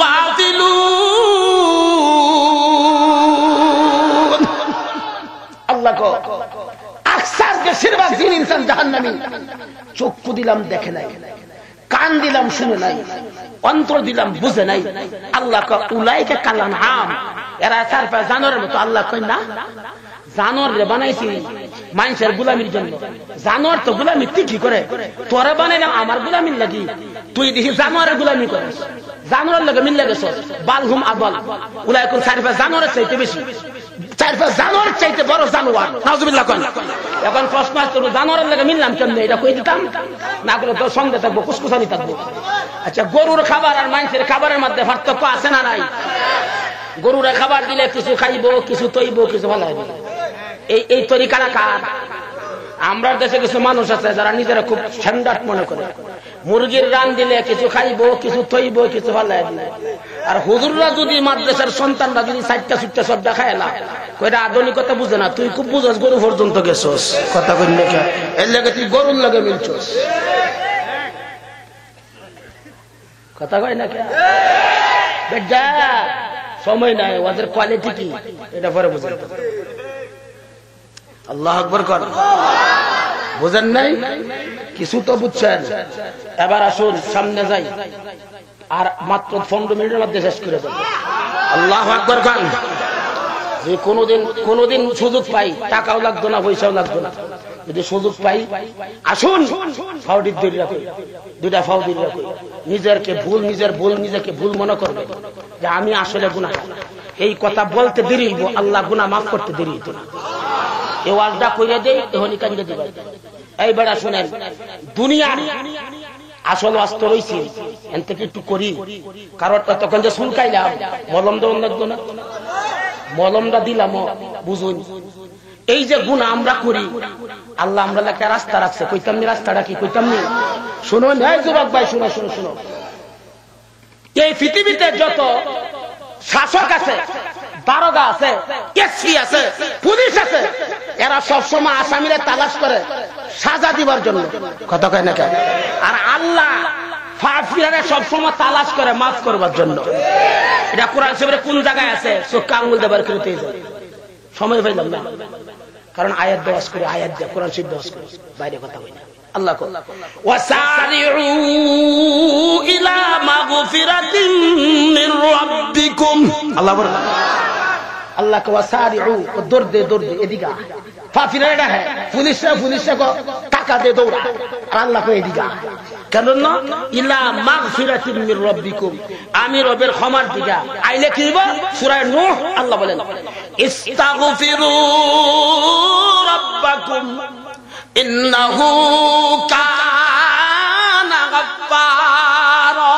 الْغَافِلُونَ। আল্লাহ কো আকসার বেশিরভাগ জিন ইনসান জাহান্নামী। চক্ষু দিলাম দেখে নাই, কান দিলাম শুনে নাই, অন্তর দিলাম বুঝে নাই। আল্লাহ কো উলাইকা কাল আনআম, এরা সারফা জানোয়ারের মতো। আল্লাহ কই না, জানোয়ার রে বানাইছি মানুষের গোলামির জন্য। জানোয়ার তো গোলামি তুই কি করে, তোরে বানাইলাম আমার গোলামির লাগি, তুই দেখি জানোয়ারের গোলামি করিস, জানোয়ারের লাগে মিল লাগেছ। বালহুম আবাল, উলাইকুম সারফা জানোয়ারের চাইতে বেশি, সারফা জানোয়ারের চাইতে বড় জানোয়ার। নাউজুবিল্লাহ কোন। এখন প্রশ্ন আসতো জানোয়ারের লাগে মিললাম কেমনে, এটা কই দিতাম না, করলে তোর সঙ্গে থাকবো, কুসকুসানি থাকবো। আচ্ছা, গরুর খাবার আর মানুষের খাবারের মধ্যে পার্থক্য আছে না নাই? গরুরা খাবার দিলে কিছু খাইব, কিছু তৈব, কিছু ভালো হবে। এই তরিকাটা কার? আমরা দেশে কিছু মানুষ আছে যারা নিজেরা খুব স্ট্যান্ডার্ড মনে করে। মুরগির রান দিলে কিছু খাইব, কিছু তৈব, কিছু ভালো হবে। আর হুজুররা যদি মাদ্রাসার সন্তানরা যদি চারটা চুটটা সব দেখায় না, কইরা আধুনিকতা বুঝে না। তুই খুব বুঝস, গরু পর্যন্ত গেছস। কথা কই না, এর লাগে তুই গরুর লাগে মিলছস। কথা কই না কে বেটা, সময় নাই, ওদের কোয়ালিটি কি এটা পরে বুঝেন। আল্লাহ আকবার কর, বুঝেন নাই কিছু তো বুঝছেন। এবার আসুন সামনে যাই, আর মাত্র 15 মিনিটের মধ্যে শেষ করে দেব। আল্লাহ আকবার কর। যে কোনদিন সুযোগ পাই, টাকাও লাগতো না, পয়সাও লাগতো না, যদি সুযোগ পাই আসুন ফাউডির দূরে রাখি, দুইটা ফাউডির রাখি। নিজের ভুল নিজেকে ভুল মনে করবে যে আমি আসলে গুনাহগার। এই কথা বলতে দেরি হইব, আল্লাহ গুনাহ মাফ করতে দেরি হইতো না। এই ওয়াজটা কইরা দেই, এখনই কান্দে দিবা। এই বেড়া শুনেন, দুনিয়ার আসল অস্ত্র রয়েছে, এন থেকে একটু করি। কারণ তখন যে শুনকাইলাম মলম দেওয়ান লাগতো না, মলমটা দিলাম বুঝুন। এই যে গুনাহ আমরা করি, আল্লাহ আমরা একটা রাস্তা রাখছে, কইতাম নি রাস্তাটা কি, কইতাম নি। শুনুন এই যুবক ভাই, শুনো শুনো শুনো, এই পৃথিবীতে যত শাসক আছে, দারোগা আছে, এসপি আছে, পুলিশ আছে, এরা সবসময় আসামিরা তালাশ করে সাজা দিবার জন্য। কথা কয় না কেন? আর আল্লাহ ফাফিরা সবসময় তালাশ করে মাফ করবার জন্য। এটা কোরআন শরীফে কোন জায়গায় আছে? চোখে আঙ্গুল দেবার করতে সময় পাইলাম না, কারণ আয়াত দেওয়াজ করে, আয়াত দেয় কোরআন শরীফ দেওয়াজ করে, বাইরে কথা বলি না। আল্লাহ ওয়াসারিউ ইলা মাগফিরাতিন মির রাব্বিকুম, আল্লাহ বলেন, আল্লাহ কে ওয়াসারিউ, দৌড় দে এদিকে। ফাফিরা এটা হ্যাঁ, পুলিশরা কো টাকা দে দৌড়া, আর আল্লাহ কো এদিকে। কেন না? ইলা মাগফিরাতিন মির রাব্বিকুম, আমি রবের ক্ষমার দিকে আইলে কি হইব? সূরা নূহ আল্লাহ বলেন, ইস্তাগফিরু রাব্বাকুম ইন্নাহু কানা গাফফারা।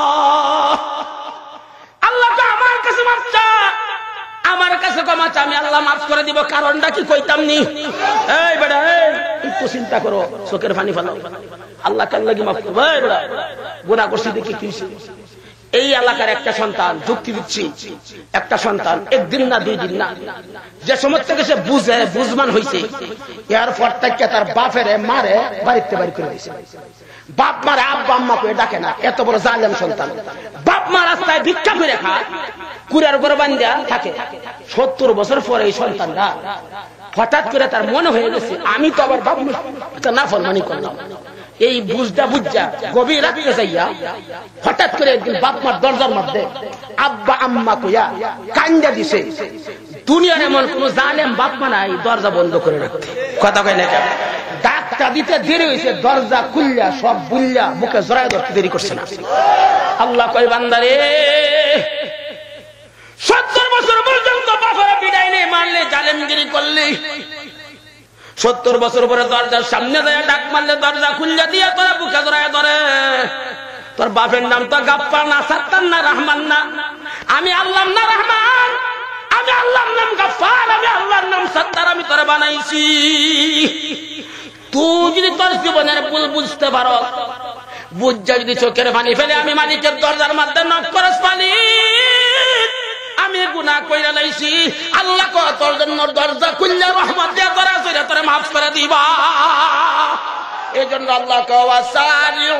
আল্লাহ তো আমার কাছে মাফ চা, আমার কাছে ক্ষমা চা, আমি আল্লাহ মাফ করে দিব। কারণটা কি কইতাম নি? এই বেটা, একটু চিন্তা করো, চোখের পানি ফেলাও। আল্লাহ কাল লাগি মাফ করবে। গুনাহ করছি দেখি কি হইছে? এই এলাকার একটা সন্তান, যুক্তি দিচ্ছি, একটা সন্তান একদিন না 2 দিন না, যে সময় থেকে সে বুঝে বুঝমান হয়েছে, এরপর থেকে তার বাপের মারে বাড়িতে বাড়ি করে দিয়েছে। বাপ মারে আব্বা আম্মা করে ডাকে না, এত বড় জালেম সন্তান। বাপ মা রাস্তায় ভিক্ষা করে খায়, কুড়ার উপরে বান্ধা থাকে। 70 বছর পরে এই সন্তানরা হঠাৎ করে তার মনে হয়ে গেছে আমি তো আবার বাপ না ফরমানি করলাম। এই বুঝটা বুঝা গভীর রাত্রে যাইয়া হঠাৎ করে একদিন বাপ মার দরজার মধ্যে আব্বা আম্মা কইয়া কান্দা দিছে। দুনিয়ার এমন কোন জালেম বাপ মা নাই দরজা বন্ধ করে রাখতে। কথা কয় না কেন? ডাকটা দিতে দেরি হয়েছে, দরজা খুললা সব বুল্লা বুকে জড়ায় ধরতে দেরি করছে না। আল্লাহ কয় বান্দারে 70 বছর পর্যন্ত বাপরা বিদায় নেই, মারলে জালেমগিরি করলে, 70 বছর পরে দরজার সামনে যায় ডাক মারলে দরজা খুললা দিয়া তোরা বুকে জড়ায় ধরে। তোর বাপের নাম তো গাপ্পার না, সাত্তার না, রহমান না। আমি আল্লাহ না রহমান, আমি আল্লাহর নাম গাফফার, আমি আল্লাহর নাম সাত্তার, আমি তোরে বানাইছি। তুই যদি তোর জীবনের ভুল বুঝতে পারো, বুঝা যদি চোখের পানি ফেলে আমি মালিকের দরজার মধ্যে নক করস, পানি আমি গুনাহ কইরা লাইছি, আল্লাহ কয় তোর জন্য দরজা খুললে রহমত দিয়া তোরা সইরা তোরে মাফ করে দিবা। এজন্য আল্লাহ কয় ওয়াসারিউ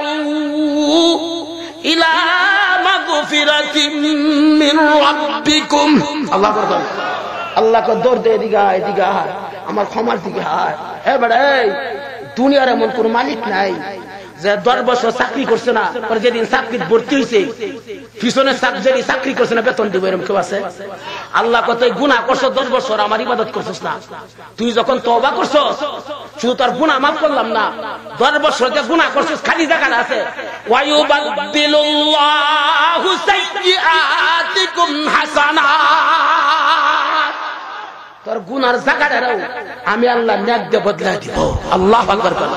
ইলা মাগফিরাতিম মিন রাব্বিকুম। আল্লাহ বলেন, আল্লাহ কয় দৌড় দে এদিকে এদিকে আমার ক্ষমার দিকে হায়। এ বেটা, এই দুনিয়ার এমন কোন মালিক নাই যে 10 বছর চাকরি করছে না, পরে যেদিন চাকরি ভর্তি হয়েছে পিছনে চাকরি করছে না বেতন দিব, এরকম কেউ আছে? আল্লাহ কত গুনাহ করছো 10 বছর আমার ইবাদত করছিস না, তুই যখন তওবা করছস শুধু তোর গুনাহ মাফ করলাম না, 10 বছর যে গুনাহ করছিস খালি জায়গা আছে। ওয়ায়ুবাদদিলুল্লাহু সাইয়্যাতিকুম হাসানাত, তোর গুনার জায়গাটাও আমি আল্লাহ নেক দিয়ে বদলা দিব। আল্লাহু আকবার।